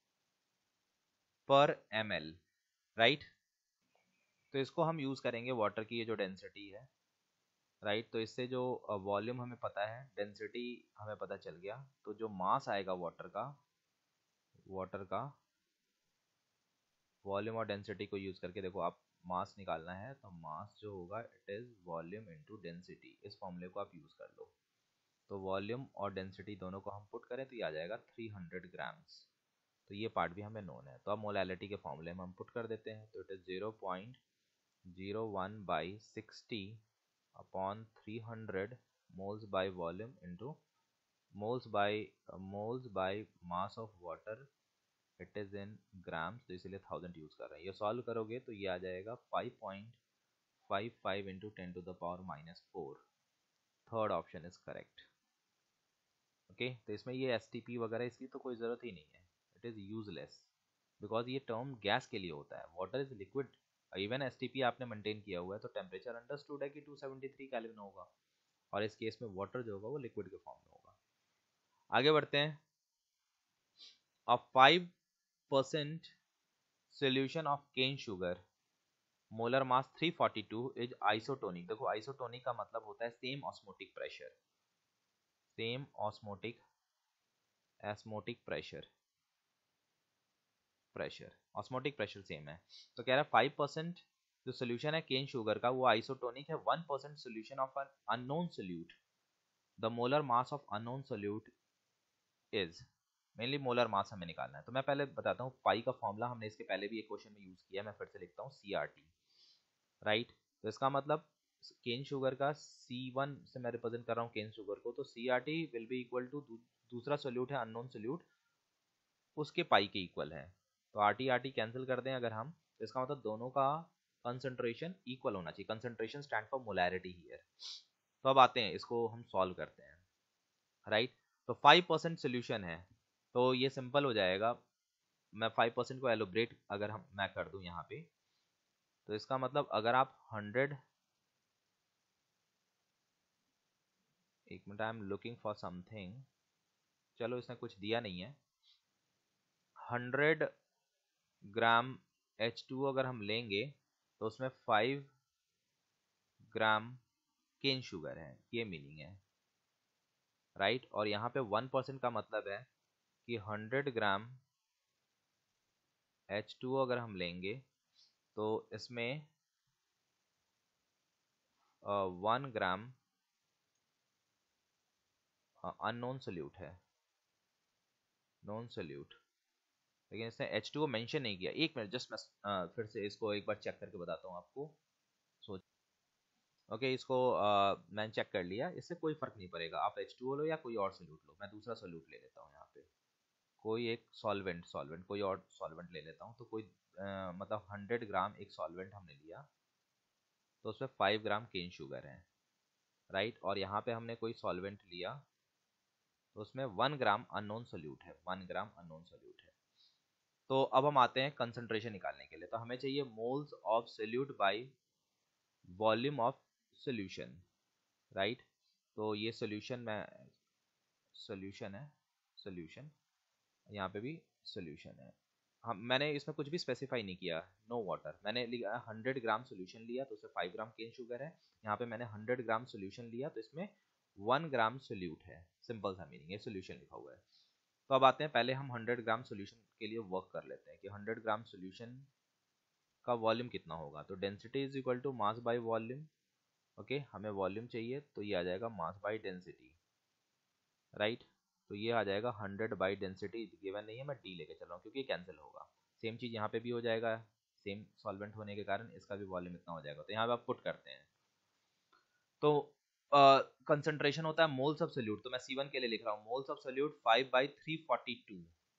पर ml, राइट। तो इसको हम यूज करेंगे वाटर की ये जो डेंसिटी है, राइट। तो इससे जो वॉल्यूम हमें पता है, डेंसिटी हमें पता चल गया, तो जो मास आएगा वाटर का वॉल्यूम और डेंसिटी को यूज करके, देखो आप मास निकालना है तो मास जो होगा it is volume into density, इस फॉर्मूले को आप यूज कर लो। तो वॉल्यूम और डेंसिटी दोनों को हम पुट करें तो ये आ जाएगा 300 ग्राम्स, तो ये पार्ट भी हमें नोन है। तो अब मोलैलिटी के फॉर्मूले में हम पुट कर देते हैं, तो it is 0.01 by 60 upon 300 moles by volume into moles by mass of water, it is in grams, तो इसलिए 1000 यूज कर रहे हैं। ये सॉल्व करोगे तो ये आ जाएगा 5.55 into 10 to the power -4, third option is correct. Okay, तो इसमें ये STP वगैरह इसकी तो कोई ज़रूरत ही नहीं है, इट इज़ यूजलेस, बिकॉज ये टर्म गैस के लिए होता है, water is liquid. Even STP आपने मेंटेन किया हुआ है तो टेम्परेचर अंडरस्टूड है कि 273 केल्विन होगा, और इस केस में वाटर जो होगा वो लिक्विड के फॉर्म में होगा। आगे बढ़ते हैं। A 5% solution of cane sugar molar mass 342 is isotonic. देखो आइसोटोनिक का मतलब होता है same osmotic pressure, same osmotic osmotic pressure, osmotic pressure same है। तो कह रहा है 5% जो सोल्यूशन है केन शुगर का वो आइसोटोनिक है 1% solution of an unknown solute, the molar mass of unknown solute is, mainly molar mass हमें निकालना है। तो मैं पहले बताता हूँ पाई का फॉर्मूला हमने इसके पहले भी एक क्वेश्चन में यूज किया, मैं फिर से लिखता हूँ CRT, राइट। तो इसका मतलब केन शुगर का C1 से मैं रिप्रेजेंट कर रहा हूँ केन शुगर को, तो CRT will be equal to दूसरा सोल्यूट है अननोन सोल्यूट, उसके पाई के इक्वल है। तो RT RT कैंसिल कर दें अगर हम, तो इसका मतलब दोनों का कंसंट्रेशन इक्वल होना चाहिए। Concentration stand for molarity here. तो अब आते हैं इसको हम सॉल्व करते हैं, राइट। तो 5% सोल्यूशन है तो ये सिंपल हो जाएगा, मैं 5% को एलोब्रेट अगर मैं कर दूं यहाँ पे, तो इसका मतलब अगर आप 100, एक minute, I am looking for something, चलो इसने कुछ दिया नहीं है। 100 ग्राम H2 अगर हम लेंगे तो उसमें 5 ग्राम केन शुगर है, ये मीनिंग है, राइट। और यहाँ पे 1% का मतलब है कि 100 ग्राम H2 अगर हम लेंगे तो इसमें 1 ग्राम अननोन सोल्यूट है, नॉन सोल्यूट, लेकिन इसने H2 मेंशन नहीं किया। एक मिनट जस्ट मैं फिर से इसको एक बार चेक करके बताता हूँ आपको। सोच ओके, इसको मैंने चेक कर लिया, इससे कोई फर्क नहीं पड़ेगा, आप H2O लो या कोई और सोल्यूट लो। मैं दूसरा सोल्यूट ले लेता हूँ यहाँ पे, कोई एक सॉल्वेंट कोई और सॉल्वेंट ले लेता हूँ। तो कोई मतलब 100 ग्राम एक सॉल्वेंट हमने लिया तो उसमें 5 ग्राम केन शुगर है, राइट। और यहाँ पे हमने कोई सॉल्वेंट लिया तो उसमें 1 ग्राम अननोन सोल्यूट है, 1 ग्राम अननोन सोल्यूट है। तो अब हम आते हैं कंसंट्रेशन निकालने के लिए। तो हमें चाहिए moles of solute by volume of solution, right. तो ये सोल्यूशन में सोल्यूशन है, सोल्यूशन यहाँ पे भी सोल्यूशन है। हम मैंने इसमें कुछ भी स्पेसिफाई नहीं किया, नो वाटर, मैंने लिखा 100 ग्राम सोल्यूशन लिया तो उसमें 5 ग्राम केन शुगर है। यहाँ पे मैंने 100 ग्राम सोल्यूशन लिया तो इसमें 1 ग्राम सोल्यूट है, सिंपल सा मीनिंग है, सोल्यूशन लिखा हुआ है। तो अब आते हैं, पहले हम 100 ग्राम सोल्यूशन के लिए वर्क कर लेते हैं कि 100 ग्राम सोल्यूशन का वॉल्यूम कितना होगा। तो density is equal to mass by volume, okay. हमें वॉल्यूम चाहिए तो ये आ जाएगा मास बाय डेंसिटी, राइट। तो ये आ जाएगा 100 बाई डेंसिटी, गिवन नहीं है, मैं डी लेके चल रहा हूँ क्योंकि ये कैंसिल होगा। सेम चीज़ यहाँ पे भी हो जाएगा, सेम सॉल्वेंट होने के कारण इसका भी वॉल्यूम इतना हो जाएगा। तो यहाँ पे आप पुट करते हैं तो कंसंट्रेशन होता है मोल्स ऑफ सोल्यूट, तो मैं C1 के लिए लिख रहा हूँ moles of solute 5/342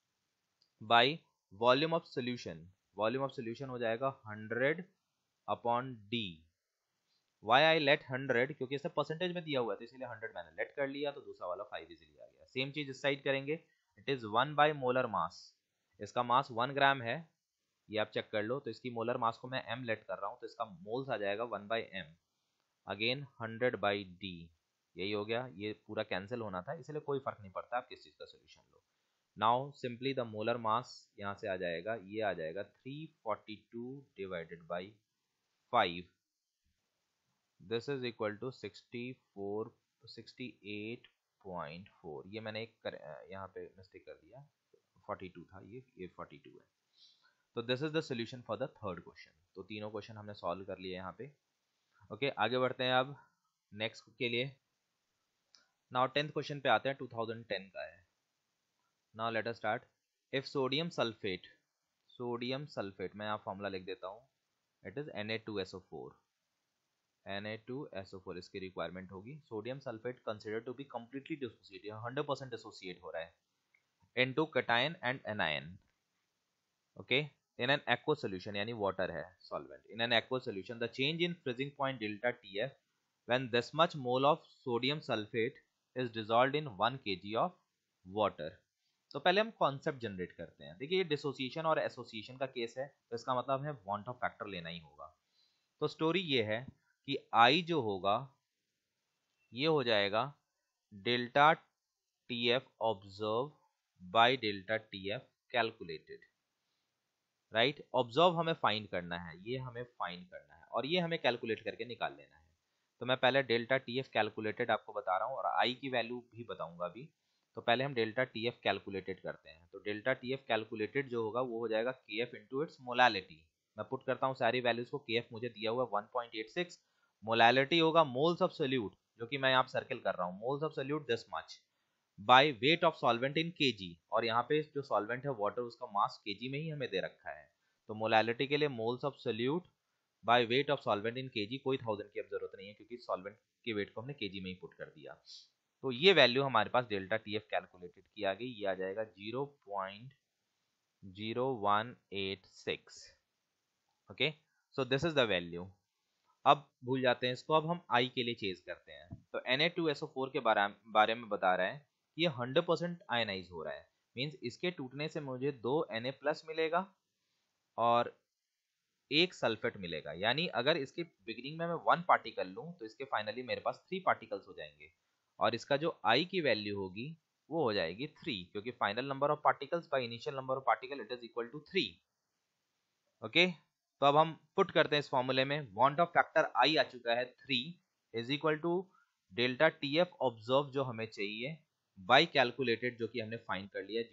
by volume of solution, volume of solution हो जाएगा 100 upon D. Why I let 100, क्योंकि इसे परसेंटेज में दिया हुआ है तो इसीलिए 100 मैंने लेट कर लिया, तो दूसरा वाला 5 इजीली आ गया। सेम चीज इस साइड करेंगे, it is 1 by molar mass, इसका मास 1 ग्राम है, ये आप चेक कर लो। तो इसकी मोलर मास को मैं m लेट कर रहा हूँ तो इसका मोल्स आ जाएगा 1 by m, again 100 by d, यही हो गया। ये पूरा कैंसिल होना था इसलिए कोई फर्क नहीं पड़ता आप किस चीज का सोल्यूशन लो। Now simply the molar mass यहाँ से आ जाएगा, ये आ जाएगा 342 divided by 5, this is equal to 68.4, ये मैंने यहाँ पे मिस्टेक कर दिया, 42 था, ये 42 है। तो this is the solution for the third question. तो तीनों क्वेश्चन हमने सॉल्व कर लिए यहाँ पे, ओके। आगे बढ़ते हैं अब नेक्स्ट के लिए। नाउ 10th क्वेश्चन पे आते हैं, 2010 का है। Now let us start. If sodium sulphate, sodium sulphate मैं यहाँ फॉर्मूला लिख देता हूँ, इट इज Na2SO4, Na2SO4 इसकी रिक्वायरमेंट होगी। Sodium sulphate consider to be completely dissociate, 100% dissociate हो रहा है into cation and anion, okay, in an aqueous solution, यानी वाटर है solvent, in an aqueous solution the change in freezing point delta TF when this much mole of sodium sulphate is dissolved in 1 kg of water. तो पहले हम concept generate करते हैं। देखिए ये dissociation और एसोसिएशन का केस है तो इसका मतलब हमें वांट ऑफ फैक्टर लेना ही होगा। तो स्टोरी ये है कि I जो होगा ये हो जाएगा delta TF observe by delta TF calculated, right. Observe हमें फाइंड करना है, ये हमें फाइंड करना है और ये हमें कैलकुलेट करके निकाल लेना है। तो मैं पहले डेल्टा TF कैलकुलेटेड आपको बता रहा हूँ और I की वैल्यू भी बताऊंगा अभी। तो पहले हम डेल्टा टी एफ कैलकुलेटेड करते हैं। तो डेल्टा टी एफ कैलकुलेटेड जो होगा वो हो जाएगा K F into its molality. मैं पुट करता हूँ सारी वैल्यूज को। के एफ मुझे दिया हुआ 1.86, मोलालिटी होगा मोल्स ऑफ सोल्यूट, जो कि मैं यहाँ सर्किल कर रहा हूँ, moles of solute this much, by weight of solvent in kg, और यहाँ पे जो सॉल्वेंट है वाटर, उसका मास केजी में ही हमें दे रखा है। तो मोलालिटी के लिए moles of solute by weight of solvent in kg, कोई थाउजेंड की अब जरूरत नहीं है क्योंकि सॉल्वेंट के वेट को हमने केजी में ही पुट कर दिया। तो ये वैल्यू हमारे पास डेल्टा टी एफ कैलकुलेटेड की आ गई, ये आ जाएगा 0.0186। Okay, so this is the value. अब भूल जाते हैं इसको, अब हम आई के लिए चेज करते हैं। तो Na2SO4 के बारे में बता रहा है कि ये 100% आयनाइज हो रहा है, मींस इसके टूटने से मुझे 2 Na+ मिलेगा और एक सल्फेट मिलेगा। यानी अगर इसके बिगिनिंग में मैं 1 पार्टिकल लूं तो इसके फाइनली मेरे पास 3 पार्टिकल्स हो जाएंगे, और इसका जो आई की वैल्यू होगी वो हो जाएगी 3, क्योंकि final number of particles by initial number of particle it is equal to 3। Okay, तो अब हम पुट करते हैं इस फॉर्मूले में। वांट ऑफ फैक्टर आई आ चुका है 3 is equal to delta T F observe जो हमें चाहिए बाय कैलकुलेटेड, जो कि हमने फाइंड कर लिया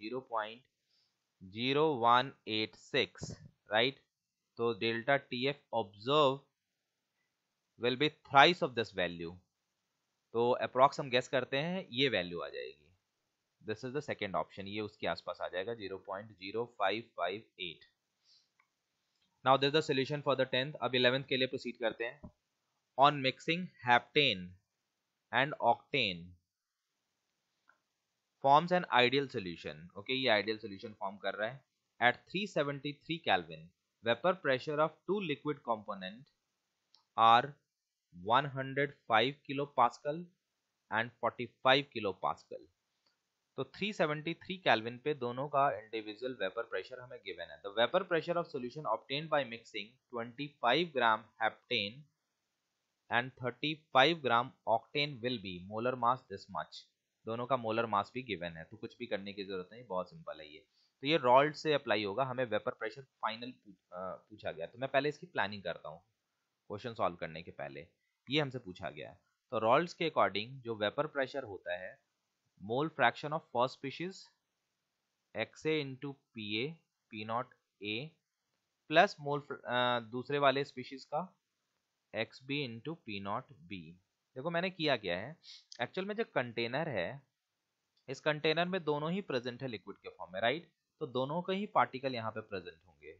0.0186, राइट। तो delta T F observe will be thrice of this value. तो अप्रॉक्स हम गेस करते हैं ये वैल्यू आ जाएगी, this is the second option, ये उसके आसपास आ जाएगा 0.0558। Now this the solution for the 10th। अब 11th के लिए प्रोसीड करते हैं। On mixing heptane and octane forms an ideal solution. Okay, ये आइडियल सॉल्यूशन फॉर्म कर रहा है। At 373 kelvin vapour pressure of 2 liquid component are 105 kilo pascal and 45 kilo pascal. तो 373 केल्विन पे दोनों का इंडिविजुअल वेपर प्रेशर हमें गिवन है। The vapour pressure of solution obtained by mixing 25 gram heptane and 35 gram octane will be molar mass this much. दोनों का molar मास भी given है, तो कुछ भी करने की जरूरत नहीं, बहुत सिंपल है ये। तो ये रॉल्ड से अप्लाई होगा, हमें वेपर प्रेशर फाइनल पूछा गया। तो मैं पहले इसकी प्लानिंग करता हूँ क्वेश्चन सॉल्व करने के पहले। ये हमसे पूछा गया है, तो रॉल्ड्स के अकॉर्डिंग जो वेपर प्रेशर होता है, mole fraction of first species XA into PA P0A plus mole दूसरे वाले स्पीशीज का XB इंटू P0B। देखो मैंने किया क्या है, एक्चुअल में जो कंटेनर है, इस कंटेनर में दोनों ही प्रेजेंट है लिक्विड के फॉर्म में, राइट। तो दोनों के ही पार्टिकल यहाँ पे प्रेजेंट होंगे।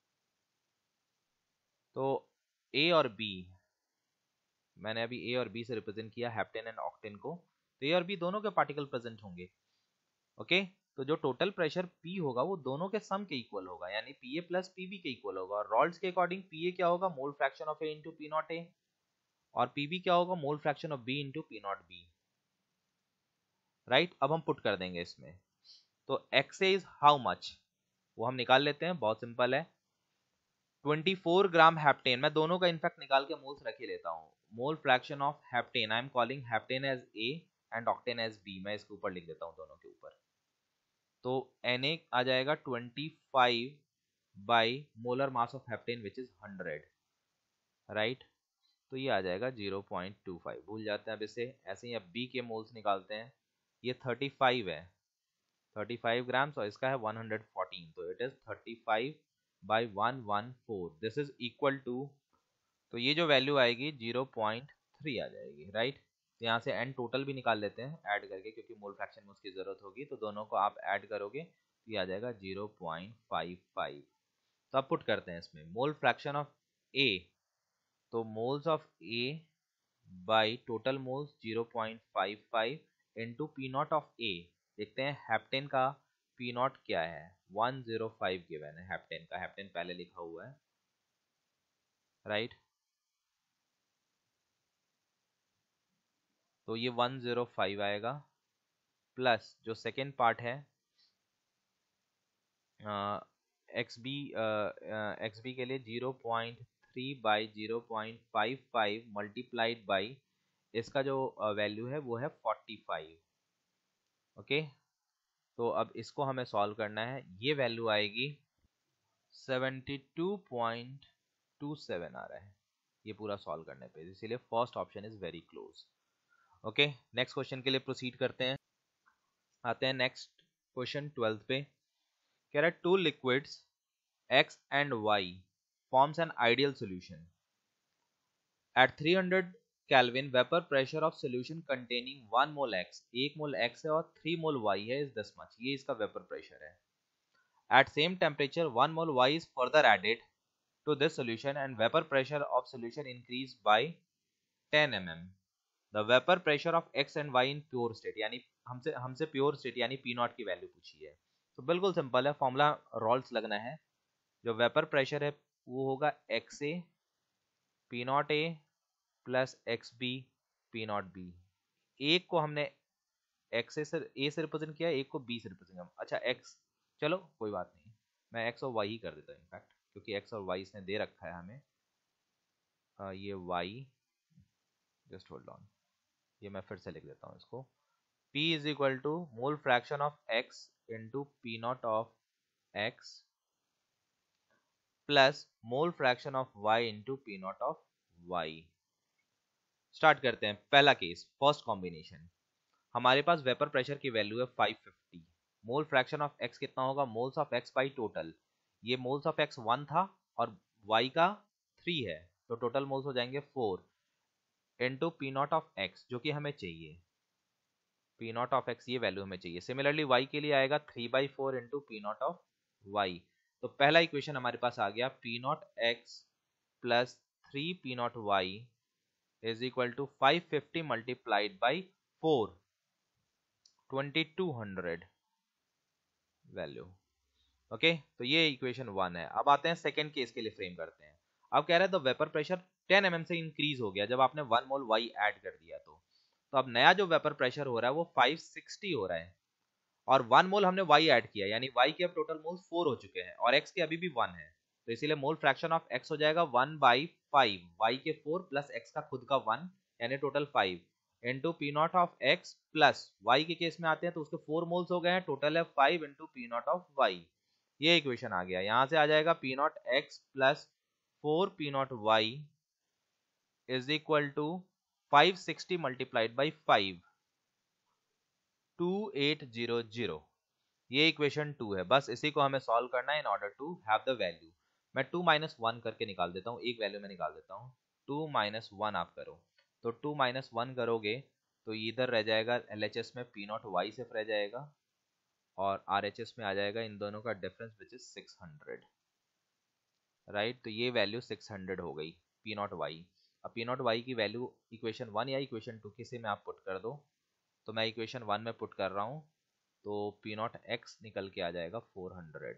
तो A और B, मैंने अभी A और B से रिप्रेजेंट किया हेप्टेन एंड ऑक्टेन को, तो A और B दोनों के पार्टिकल प्रेजेंट होंगे। ओके, तो जो टोटल प्रेशर P होगा वो दोनों के सम के इक्वल होगा, यानी PA प्लस PB के इक्वल होगा। और रॉल्ड्स के अकॉर्डिंग PA क्या होगा, mole fraction of A into P0A, और PB क्या होगा, mole fraction of B into P0B, right. अब हम पुट कर देंगे इसमें। तो XA इज हाउ मच, वो हम निकाल लेते हैं, बहुत सिंपल है। 24 ग्राम हेप्टेन, मैं दोनों का इनफैक्ट निकाल के मोल्स रख ही लेता हूँ। Mole fraction of heptane, I am calling heptane as A and octane as B, मैं इसके ऊपर लिख देता हूँ दोनों के ऊपर। तो Na आ जाएगा 25 by molar mass of heptane which is 100, right. तो ये आ जाएगा 0.25, भूल जाते हैं अब इसे ऐसे ही। अब B के मोल्स निकालते हैं, ये 35 है, 35 ग्राम्स, और इसका है 114, तो it is 35 by 114, this is equal to, तो ये जो वैल्यू आएगी 0.3 आ जाएगी, राइट। तो यहाँ से एन टोटल भी निकाल लेते हैं ऐड करके, क्योंकि मोल फ्रैक्शन में उसकी जरूरत होगी। तो दोनों को आप ऐड करोगे तो ये आ जाएगा 0.55। तो अब पुट करते हैं इसमें मोल फ्रैक्शन ऑफ ए, तो moles of A by total moles 0.55 into P not of A. देखते हैं हेप्टेन का पी नॉट क्या है, 105 गिवन है हेप्टेन का, हेप्टेन पहले लिखा हुआ है, राइट। तो ये 105 आएगा, प्लस जो सेकेंड पार्ट है XB के लिए 0.3 बाई 0.55 मल्टीप्लाइड बाई इसका जो वैल्यू है वो है 45। ओके, तो अब इसको हमें सॉल्व करना है, ये वैल्यू आएगी 72.27 आ रहा है ये पूरा सॉल्व करने पे, इसीलिए first option is very close. Okay, next question के लिए प्रोसीड करते हैं। आते हैं नेक्स्ट क्वेश्चन 12th पे। कह रहा है two liquids X and Y forms an ideal solution. At 300 Kelvin, vapor pressure of solution containing 1 mole X, 1 mole X है और 3 mole Y है is this much, ये इसका vapor pressure है। At same temperature, 1 mole Y is further added to this solution and vapor pressure of solution increased by 10 mm. The vapor pressure of X and Y in pure state, यानी हमसे pure state यानी P not की वैल्यू पूछी है। तो बिल्कुल simple है, फॉर्मूला रॉल्स लगना है। जो वेपर प्रेशर है वो होगा X A P not A plus X B P not B. एक को हमने एक्स ए से रिप्रेजेंट किया, एक को बी से रिप्रेजेंट किया। अच्छा एक्स, चलो कोई बात नहीं, मैं एक्स और वाई ही कर देता हूँ इनफैक्ट, क्योंकि एक्स और वाई इसने दे रखा है हमें। ये वाई, जस्ट होल्ड ऑन, ये मैं फिर से लिख देता हूँ इसको। P is equal to mole fraction of x into P not of x plus mole fraction of y into P not of y। Start करते हैं। पहला केस, फर्स्ट कॉम्बिनेशन। हमारे पास वेपर प्रेशर की वैल्यू है 550। मोल फ्रैक्शन ऑफ x कितना होगा, moles of x by total. ये मोल्स ऑफ x 1 था और y का 3 है, तो टोटल मोल्स हो जाएंगे 4 into P not of x, जो कि हमें चाहिए। पी नॉट ऑफ x ये वैल्यू हमें चाहिए। सिमिलरली y के लिए आएगा 3/4 into P not of y। तो पहला इक्वेशन हमारे पास आ गया P not x plus 3 P not y is equal to 550 multiplied by 4, 2200 value. Okay, तो ये इक्वेशन 1 है। अब आते हैं सेकेंड केस के लिए फ्रेम करते हैं। अब कह रहे हैं द वेपर प्रेशर 10 mm से इंक्रीज हो गया जब आपने 1 मोल y ऐड कर दिया। तो अब नया जो वेपर प्रेशर हो रहा है वो 560 हो रहा है और 1 मोल हमने y ऐड किया, यानी y के अब टोटल मोल्स 4 हो चुके हैं और x के अभी भी 1 है। तो इसीलिए मोल फ्रैक्शन ऑफ x हो जाएगा 1/5, y के 4 प्लस x का खुद का 1 यानी total 5 into P not of x plus y के केस में आते हैं तो उसके 4 मोल्स हो गए हैं, टोटल है 5 into P not of y। ये इक्वेशन आ गया। यहां से आ जाएगा P not x plus 4 P not y is equal to 560 multiplied by 5, 2800। ये इक्वेशन 2 है। बस इसी को हमें सॉल्व करना है in order to have the value. मैं 2 - 1 करके निकाल देता हूँ, एक वैल्यू में निकाल देता हूँ। 2 - 1 आप करो, तो 2 - 1 करोगे तो इधर रह जाएगा LHS में पी नॉट वाई सिर्फ रह जाएगा और RHS में आ जाएगा इन दोनों का डिफरेंस विच इज 600, राइट। तो ये वैल्यू 600 हो गई पी नॉट वाई। अब पी नॉट वाई की वैल्यू इक्वेशन 1 या इक्वेशन 2 किसी में आप पुट कर दो। तो मैं इक्वेशन 1 में पुट कर रहा हूँ, तो पी नॉट एक्स निकल के आ जाएगा 400,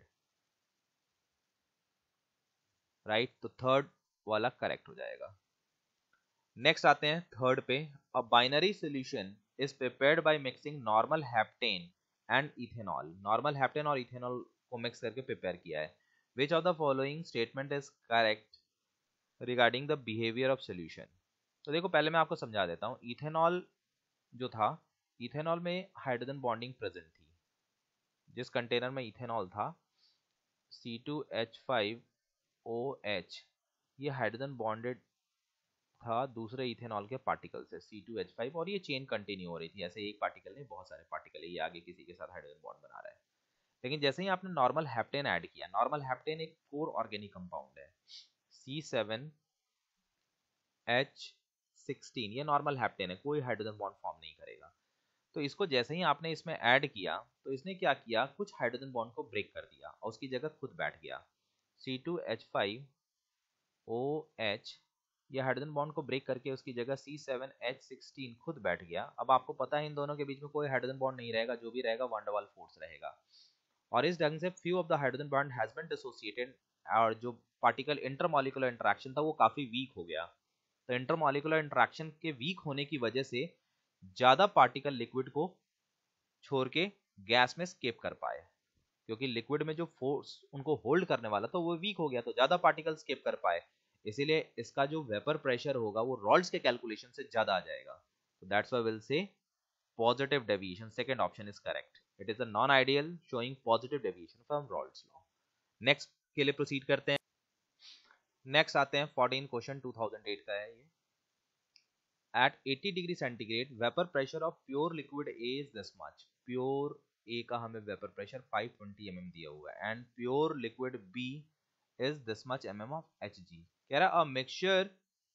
राइट। तो थर्ड वाला करेक्ट हो जाएगा। नेक्स्ट आते हैं थर्ड पे। A binary solution is prepared by mixing normal heptane and ethanol. Normal heptane और इथेनॉल को मिक्स करके प्रिपेयर किया है। Which of the following statement is correct regarding the behaviour of solution. तो देखो पहले मैं आपको समझा देता हूँ। इथेनॉल जो था, इथेनॉल में हाइड्रोजन बॉन्डिंग प्रेजेंट थी। जिस कंटेनर में इथेनॉल था C2H5OH, ये हाइड्रोजन बॉन्डेड था दूसरे इथेनॉल के पार्टिकल से C2H5, और ये चेन कंटिन्यू हो रही थी। ऐसे एक पार्टिकल नहीं, बहुत सारे पार्टिकल है, ये आगे किसी के साथ हाइड्रोजन बॉन्ड बना रहा है। लेकिन जैसे ही आपने नॉर्मल हेप्टेन ऐड किया, नॉर्मल हेप्टेन एक 4 ऑर्गेनिक कंपाउंड है C7H16, ये नॉर्मल हेप्टेन है, कोई हाइड्रोजन बॉन्ड फॉर्म नहीं करेगा। तो इसको जैसे ही आपने इसमें ऐड किया तो इसने क्या किया, कुछ हाइड्रोजन बॉन्ड को ब्रेक कर दिया और उसकी जगह खुद बैठ गया। C2H5OH, ये हाइड्रोजन बॉन्ड को ब्रेक करके उसकी जगह C7H16 खुद बैठ गया। अब आपको पता है इन दोनों के बीच में कोई हाइड्रोजन बॉन्ड नहीं रहेगा, जो भी रहेगा वन डर वाल फोर्स रहेगा। और इस ढंग से few of the hydrogen bond has been dissociated, और जो पार्टिकल इंटरमॉलिक्यूलर इंटरेक्शन था वो काफी वीक हो गया। तो इंटरमॉलिक्यूलर इंटरेक्शन के वीक होने की वजह से ज्यादा पार्टिकल लिक्विड को छोड़ के गैस में स्केप कर पाए, क्योंकि लिक्विड में जो फोर्स उनको होल्ड करने वाला था वो वीक हो गया, तो ज्यादा पार्टिकल स्केप कर पाए। इसीलिए इसका जो वेपर प्रेशर होगा वो रॉल्स के कैलकुलेशन से ज्यादा आ जाएगा। तो that's why will say positive deviation, second option is correct. It is a non ideal showing positive deviation from Raoult's law. Next के लिए प्रोसीड करते हैं। नेक्स्ट आते हैं 14 क्वेश्चन 2008 का है ये। At 80 degree centigrade, vapor pressure of pure liquid A is this much. Pure A का हमें वेपर प्रेशर 520 mm दिया हुआ है and pure liquid B is this much mm of Hg। कह रहा a mixture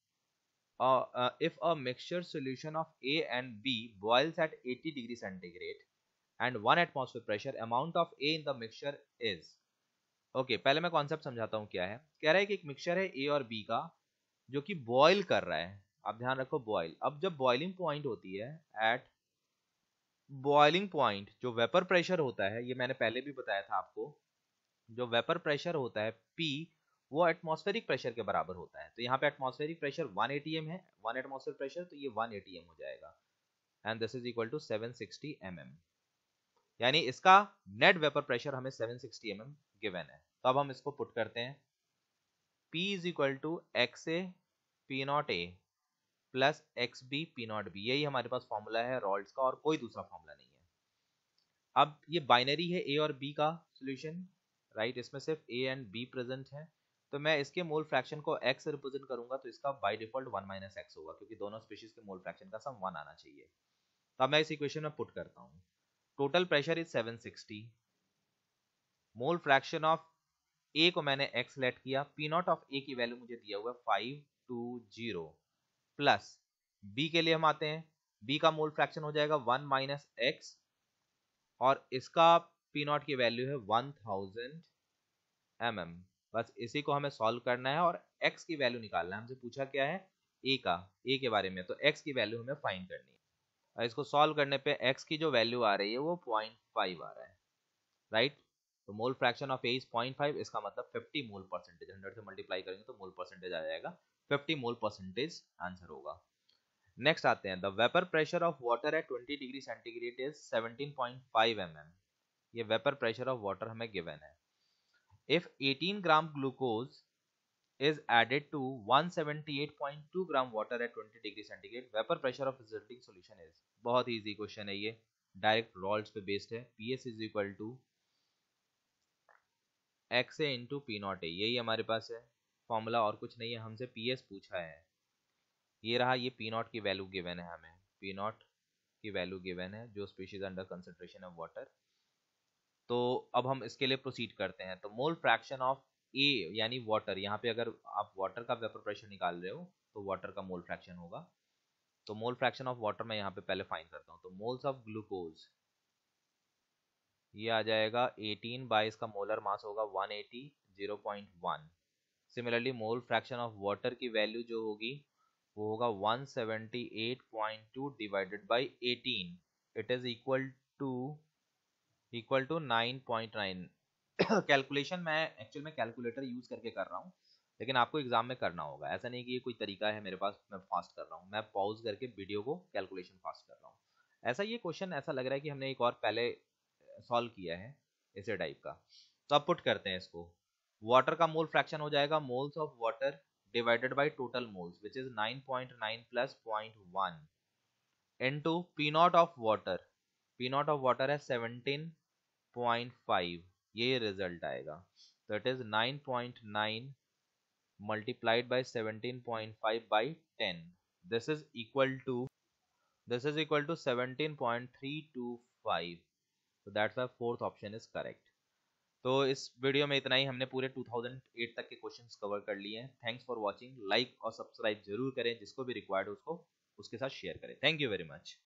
if a mixture solution of A and B boils at 80 degree centigrade and 1 atmosphere pressure, amount of A in the mixture is। Okay पहले मैं concept समझाता हूँ क्या है। कह रहा है कि एक मिक्सचर है ए और बी का जो कि बॉयल कर रहा है। आप ध्यान रखो बॉयल। अब जब बॉइलिंग पॉइंट होती है, एट बॉइलिंग पॉइंट जो वेपर प्रेशर होता है, ये मैंने पहले भी बताया था आपको, जो वेपर प्रेशर होता है P वो एटमॉस्फेरिक प्रेशर के बराबर होता है। तो यहाँ पे एटमॉस्फेरिक प्रेशर 1 atm है, 1 एटमॉस्फेयर प्रेशर, तो ये 1 atm हो जाएगा and this is equal to 760 mm। यानी इसका नेट वेपर प्रेशर हमें 760 mm गिवन है। तो अब हम इसको पुट करते हैं, P is equal to XA P naught A plus XB P naught B। यही हमारे पास फॉर्मूला है रॉल्ट्स का और कोई दूसरा फॉर्मूला नहीं है। अब ये बाइनरी है A और B का सॉल्यूशन, राइट, इसमें सिर्फ A एंड B प्रेजेंट है। तो मैं इसके मोल फ्रैक्शन को x से रिप्रेजेंट करूंगा, तो इसका बाय डिफॉल्ट 1 माइनस x होगा, क्योंकि दोनों स्पीशीज के मोल फ्रैक्शन का सम 1 आना चाहिए। तो अब मैं इस इक्वेशन में पुट करता हूं, total pressure is 760, mole fraction of A को मैंने x लेट किया, P नॉट ऑफ A की वैल्यू मुझे दिया हुआ है 520 प्लस B के लिए हम आते हैं, B का मोल फ्रैक्शन हो जाएगा 1 माइनस x और इसका P नॉट की वैल्यू है 1000 mm। बस इसी को हमें सॉल्व करना है और x की वैल्यू निकालना है। हमसे पूछा क्या है, A के बारे में, तो x की वैल्यू हमें फाइंड करनी है। और इसको सॉल्व करने पे x की जो वैल्यू आ रही है वो 0.5 आ रहा है, राइट। तो mole fraction of A is 0.5, इसका मतलब 50 मोल परसेंटेज, 100 से मल्टीप्लाई करेंगे तो मोल परसेंटेज आ जाएगा 50 मोल परसेंटेज आंसर होगा। नेक्स्ट आते हैं, the vapour pressure of water at 20 degree centigrade is 17.5 mm। ये वेपर प्रेशर ऑफ वाटर हमें गिवन है। If 18 gram glucose is added to 178.2 gram water at 20 degree centigrade, vapor pressure of resulting solution is। बहुत ही easy question है ये, direct रॉल्ट्स पे based है। PS is equal to XA into P naught A, यही हमारे पास है formula, और कुछ नहीं है। हमसे PS पूछा है, ये रहा, ये P नॉट की वैल्यू गिवन है हमें, P नॉट की वैल्यू गिवन है जो species under concentration of water. तो अब हम इसके लिए प्रोसीड करते हैं। तो मोल फ्रैक्शन ऑफ ए यानी वाटर, यहाँ पे अगर आप वाटर का वेपर प्रेशर निकाल रहे हो तो वाटर का मोल फ्रैक्शन होगा। तो मोल फ्रैक्शन ऑफ वाटर मैं यहाँ पे पहले फाइंड करता हूँ। तो मोल्स ऑफ ग्लूकोज ये आ जाएगा 18 बाय इसका मोलर मास होगा 180, 0.1। Similarly mole fraction of water की वैल्यू जो होगी वो होगा 178.2 divided by 18, it is equal to 9.9। Calculation मैं एक्चुअल में कैलकुलेटर यूज करके कर रहा हूँ, लेकिन आपको एग्जाम में करना होगा। ऐसा नहीं कि ये कोई तरीका है मेरे पास मैं फास्ट कर रहा हूँ, मैं पॉज करके वीडियो को कैलकुलेशन फास्ट कर रहा हूँ। ऐसा ये क्वेश्चन ऐसा लग रहा है कि हमने एक और पहले सॉल्व किया है इसे टाइप का। तो अब पुट करते हैं इसको, वाटर का मोल फ्रैक्शन हो जाएगा moles of water divided by total moles which is 9.9 plus 0.1 into P not of water. P not of water है 17.5, ये रिजल्ट आएगा। तो it is 9.9 multiplied by 17.5 by 10, this is equal to 17.325। so that's why fourth option is correct। तो इस video में इतना ही, हमने पूरे 2008 तक के क्वेश्चंस कवर कर लिए हैं। थैंक्स फॉर वाचिंग, लाइक और सब्सक्राइब जरूर करें, जिसको भी रिक्वायर्ड हो उसको उसके साथ शेयर करें। Thank you very much.